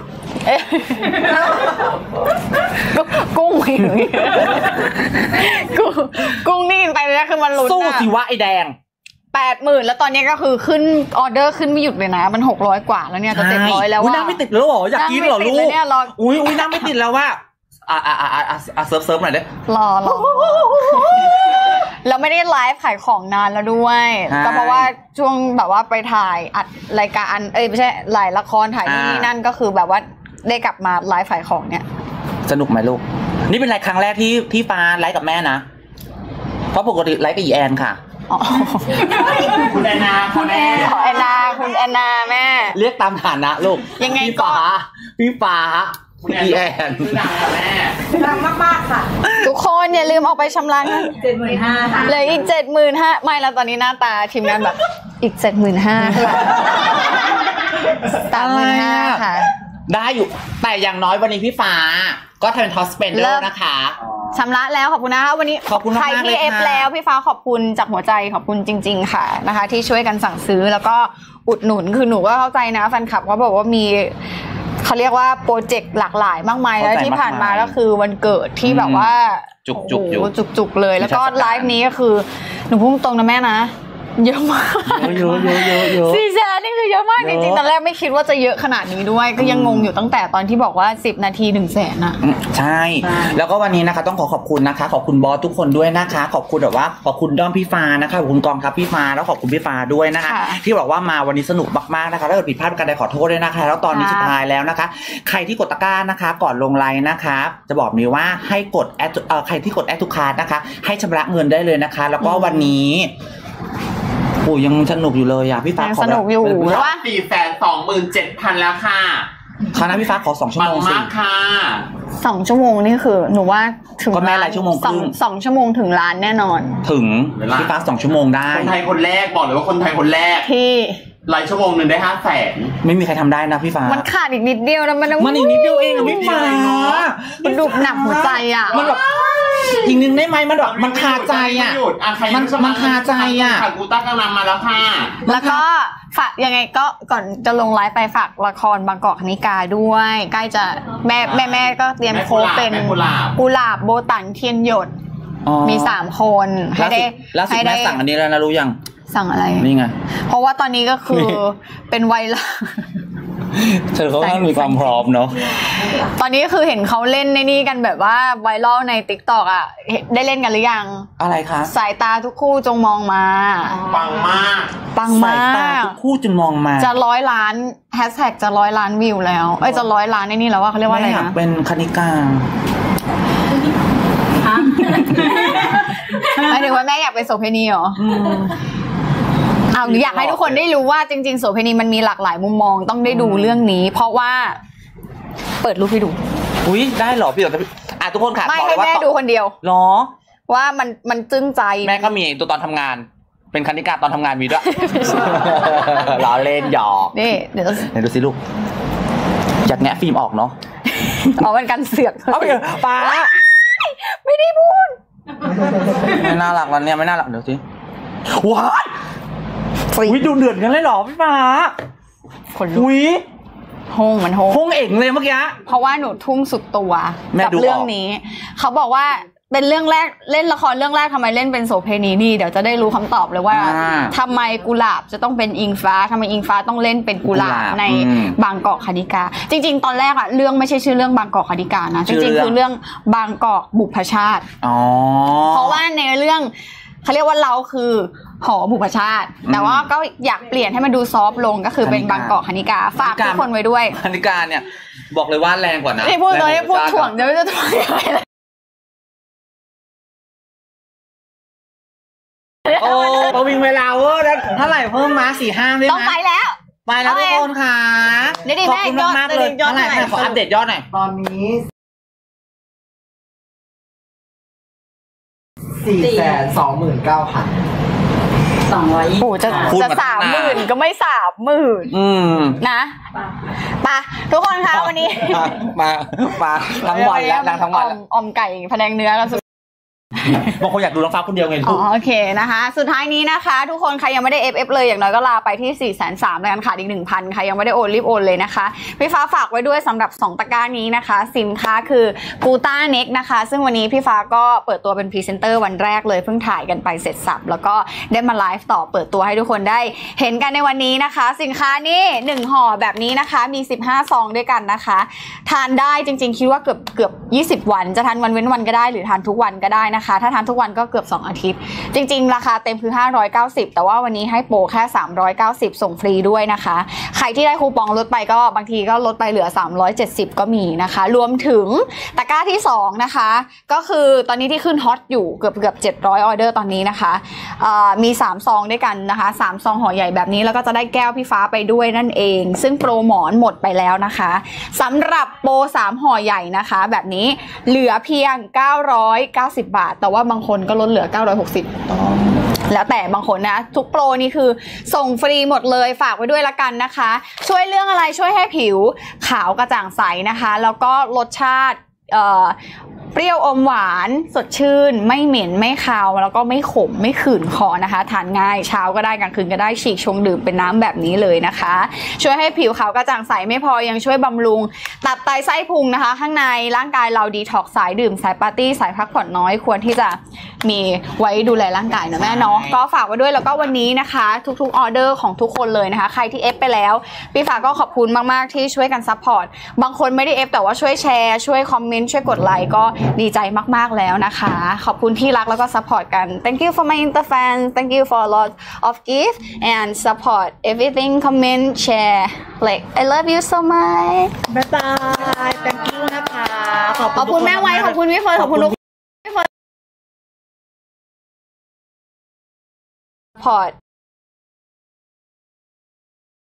กุ้งไม่ถึงกุ้งกุ้งนี่ไปเลยนะคือมันลุ้นสู้สิวะไอแดงแปดหมื่นแล้วตอนนี้ก็คือขึ้นออเดอร์ขึ้นไม่หยุดเลยนะมันหกร้อยกว่าแล้วเนี่ยจะเจ็ดร้อยแล้วว่านั่งไม่ติดแล้วหรออยากกินหรอลูกอุ้ยอุ้ยนั่งไม่ติดแล้วว่าอ่าอ่าอ่าอ่าเซิร์ฟเซิร์ฟหน่อยเด้รอรอเราไม่ได้ไลฟ์ขายของนานแล้วด้วยก็เพราะว่าช่วงแบบว่าไปถ่ายอัดรายการเอ้ยไม่ใช่หลายละครถ่ายนี่นั่นก็คือแบบว่าได้กลับมาไลฟ์ขายของเนี่ยสนุกไหมลูกนี่เป็นไลฟ์ครั้งแรกที่ที่ฟ้าไลฟ์กับแม่นะเพราะปกติไลฟ์กับอีแอนค่ะคุณแอนนาคุณแอนแอนนาคุณแอนนาแม่เรียกตามฐานะลูกยังไงก็พี่ฟ้าพี่แอนแม่ดังมากๆค่ะทุกคนอย่าลืมเอาไปชำระเงินเจ็ดหมื่นห้าเลยอีกเจ็ดหมื่นห้าไม่แล้วตอนนี้หน้าตาทีมงานแบบอีกเจ็ดหมื่นห้าค่ะตามหมื่นห้าค่ะได้อยู่แต่อย่างน้อยวันนี้พี่ฟ้าก็ทำเป็นทอสเปนเดอร์นะคะชำระแล้วขอบคุณนะคะวันนี้ขอบคุณมากๆเลยค่ะใครที่เอฟแล้วพี่ฟ้าขอบคุณจากหัวใจขอบคุณจริงๆค่ะนะคะที่ช่วยกันสั่งซื้อแล้วก็อุดหนุนคือหนูก็เข้าใจนะแฟนคลับเขาบอกว่ามีเขาเรียกว่าโปรเจกต์หลากหลายมากมายแล้วที่ผ่านมาก็คือวันเกิดที่แบบว่าจุกๆอยู่จุกๆเลยแล้วก็ไลฟ์นี้ก็คือหนูพุ่งตรงนะแม่นะเยอะมากเยอะเยอะเยอะเยอะสี่แสนนี่คือเยอะมากจริงๆตอนแรกไม่คิดว่าจะเยอะขนาดนี้ด้วยก็ยังงงอยู่ตั้งแต่ตอนที่บอกว่าสิบนาทีหนึ่งแสนอะใช่แล้วก็วันนี้นะคะต้องขอขอบคุณนะคะขอบคุณบอสทุกคนด้วยนะคะขอบคุณแบบว่าขอบคุณด้อมพี่ฟ้านะคะขอบคุณกองทัพพี่ฟ้าแล้วขอบคุณพี่ฟ้าด้วยนะคะที่บอกว่ามาวันนี้สนุกมากๆนะคะถ้าเกิดผิดพลาดกันใดขอโทษด้วยนะคะแล้วตอนนี้สุดท้ายแล้วนะคะใครที่กดตะกร้านะคะก่อนลงไลน์นะคะจะบอกนี้ว่าให้กดแอดเอ่อใครที่กดแอดทุกคาร์ดนะคะให้ชำระเงินได้เลยนะคะแล้วก็วันนี้โอ้ยังสนุกอยู่เลยอ่ะพี่ฟ้าขอสนุกอยู่ว่าสี่แสนสองหมื่นเจ็ดพันแล้วค่ะคณะพี่ฟ้าขอสองชั่วโมงสิมากค่ะสองชั่วโมงนี่คือหนูว่าถึงก็แม่หลายชั่วโมงครึ่งสองชั่วโมงถึงล้านแน่นอนถึงพี่ฟ้าสองชั่วโมงได้คนไทยคนแรกบอกเลยว่าคนไทยคนแรกที่หลายชั่วโมงหนึ่งได้ห้าแสนไม่มีใครทำได้นะพี่ฟ้ามันขาดอีกนิดเดียวนะมันมันอีกนิดเดียวเองอะพี่ฟ้ามันดุหนักหัวใจอ่ะมันแบบอีกนึงได้ไหมมันแบบมันคาใจอ่ะมันมันคาใจอ่ะกูตั้งกำลังมาแล้วค่ะแล้วก็ฝากยังไงก็ก่อนจะลงไลฟ์ไปฝากละครบางกอกคณิกาด้วยใกล้จะแม่แม่แม่ก็เตรียมโค้ดเป็นกุหลาบโบตันเทียนหยดมีสามคนให้ได้แล้วสิแม่สั่งอันนี้แล้วนะรู้ยังสั่งอะไรนี่ไงเพราะว่าตอนนี้ก็คือเป็นไวรัสเธอเขาต้องมีความพร้อมเนาะตอนนี้คือเห็นเขาเล่นในนี่กันแบบว่าไวรัลใน ติ๊กต็อก อ่ะได้เล่นกันหรือยังอะไรคะสายตาทุกคู่จงมองมาปังมากปังมากสายตาทุกคู่จงมองมาจะร้อยล้านแฮชแท็กจะร้อยล้านวิวแล้วเอ้ยจะร้อยล้านในนี่แล้วว่าเขาเรียกว่าอะไรนะเป็นคณิกาหมายถึงว่าแม่อยากเป็นโสเภณีเหรอเอาอยากให้ทุกคนได้รู้ว่าจริงๆโสเภณีมันมีหลากหลายมุมมองต้องได้ดูเรื่องนี้เพราะว่าเปิดรูปให้ดูอุ้ยได้หรอพี่เดี๋ยวอ่ะทุกคนค่ะไม่ให้แม่ดูคนเดียวหรอว่ามันมันจึ้งใจแม่ก็มีตัวตอนทำงานเป็นคณิกาตอนทำงานมีด้วยล้อเล่นหยอกนี่เดี๋ยวไหนดูสิลูกอยากแงะฟิล์มออกเนาะอ๋อเป็นการเสือกเอาไปป้าไม่ได้พูดไม่น่ารักวันนี้ไม่น่ารักเดี๋ยวสิว้ายวิดูเดือดกันเลยหรอพี่ฟ้าวิฮงมันฮงฮงเอกเลยเมื่อกี้เพราะว่าหนูทุ่มสุดตัวกับเรื่องนี้เขาบอกว่าเป็นเรื่องแรกเล่นละครเรื่องแรกทำไมเล่นเป็นโสเภณีนี่เดี๋ยวจะได้รู้คำตอบเลยว่าทำไมกุหลาบจะต้องเป็นอิงฟ้าทำไมอิงฟ้าต้องเล่นเป็นกุหลาบในบางกอกคณิกาจริงๆตอนแรกอะเรื่องไม่ใช่ชื่อเรื่องบางกอกคณิกานะจริงๆคือเรื่องบางกอกบุพชาติเพราะว่าในเรื่องเขาเรียกว่าเราคือหอบุพชาติแต่ว่าก็อยากเปลี่ยนให้มันดูซอฟต์ลงก็คือเป็นบางกอกคณิกาฝากทุกคนไว้ด้วยคณิกาเนี่ยบอกเลยว่าแรงกว่านะไม่พูดเลยไม่พูดถ่วงเดี๋ยวจะถ่วงอะไรโอ้ประวิงเวลาเวอร์แล้วเท่าไหร่เพิ่มมาสี่ห้าได้ไหมต้องไปแล้วไปแล้วทุกคนค่ะขอบคุณมากเลยเท่าไหร่ขออัปเดตยอดหน่อยตอนนี้สี่แสนสองหมื่นเก้าพันสองร้อยโอ้จะจะสามหมื่นก็ไม่สามหมื่นนะปะทุกคนคะวันนี้มามาทั้งวันแล้วนางทั้งวันอมไก่พะแนงเนื้อกันสุดบางคนอยากดูน้องฟ้าคนเดียวไงอ๋อโอเคนะคะสุดท้ายนี้นะคะทุกคนใครยังไม่ได้ เอฟ เอฟ เลยอย่างน้อยก็ลาไปที่ สี่แสนสาม แล้วกันค่ะอีก หนึ่งพัน ใครยังไม่ได้โอนรีบโอนเลยนะคะพี่ฟ้าฝากไว้ด้วยสำหรับสองตะกร้านี้นะคะสินค้าคือกูต้าเน็กนะคะซึ่งวันนี้พี่ฟ้าก็เปิดตัวเป็นพรีเซนเตอร์วันแรกเลยเพิ่งถ่ายกันไปเสร็จสับแล้วก็ได้มาไลฟ์ต่อเปิดตัวให้ทุกคนได้เห็นกันในวันนี้นะคะสินค้านี้หนึ่งห่อแบบนี้นะคะมีสิบห้าซองด้วยกันนะคะทานได้จริงๆคิดว่าเกือบเกือบยี่สิบวันจะทานวันเว้นวันก็ได้หรือทานทุกวันก็ได้นะคะถ้าทานทุกวันก็เกือบสองอาทิตย์จริงๆราคาเต็มคือห้าร้อยเก้าสิบแต่ว่าวันนี้ให้โปรแค่สามร้อยเก้าสิบส่งฟรีด้วยนะคะใครที่ได้คูปองลดไปก็บางทีก็ลดไปเหลือสามร้อยเจ็ดสิบก็มีนะคะรวมถึงตะกร้าที่สองนะคะก็คือตอนนี้ที่ขึ้นฮอตอยู่เกือบเกือบเจ็ดร้อยออเดอร์ตอนนี้นะคะมีสามซองด้วยกันนะคะสามซองห่อใหญ่แบบนี้แล้วก็จะได้แก้วพี่ฟ้าไปด้วยนั่นเองซึ่งโปรหมอนหมดไปแล้วนะคะสำหรับโปรสามห่อใหญ่นะคะแบบนี้เหลือเพียงเก้าร้อยเก้าสิบบาทแต่ว่าบางคนก็ลดเหลือเก้าร้อยหกสิบแล้วแต่บางคนนะทุกโปรนี่คือส่งฟรีหมดเลยฝากไว้ด้วยละกันนะคะช่วยเรื่องอะไรช่วยให้ผิวขาวกระจ่างใสนะคะแล้วก็รสชาติเอ่อเปรี้ยวอมหวานสดชื่นไม่เหม็นไม่คาวแล้วก็ไม่ขมไม่ขื่นคอนะคะทานง่ายเช้าก็ได้กลางคืนก็ได้ฉีกชงดื่มเป็นน้ำแบบนี้เลยนะคะช่วยให้ผิวขาวกระจ่างใสไม่พอยังช่วยบำรุงตับไตไส้พุงนะคะข้างในร่างกายเราดีท็อกซ์สายดื่มสายปาร์ตี้สายพักผ่อนน้อยควรที่จะมีไว้ดูแลร่างกายนะแม่เนาะก็ฝากไว้ด้วยแล้วก็วันนี้นะคะทุกๆออเดอร์ของทุกคนเลยนะคะใครที่เอฟไปแล้วพี่ฝากก็ขอบคุณมากๆที่ช่วยกันซัพพอร์ตบางคนไม่ได้เอฟแต่ว่าช่วยแชร์ช่วยคอมเมนต์ช่วยกดไลค์ก็ดีใจมากๆแล้วนะคะขอบคุณที่รักแล้วก็ซัพพอร์ตกัน thank you for my inter fans thank you for a lot of gift and support everything comment share like I love you so much บ๊ายบาย thank you นะคะขอบคุณแม่ไว้ขอบคุณพี่เฟิร์นขอบคุณทุกคน support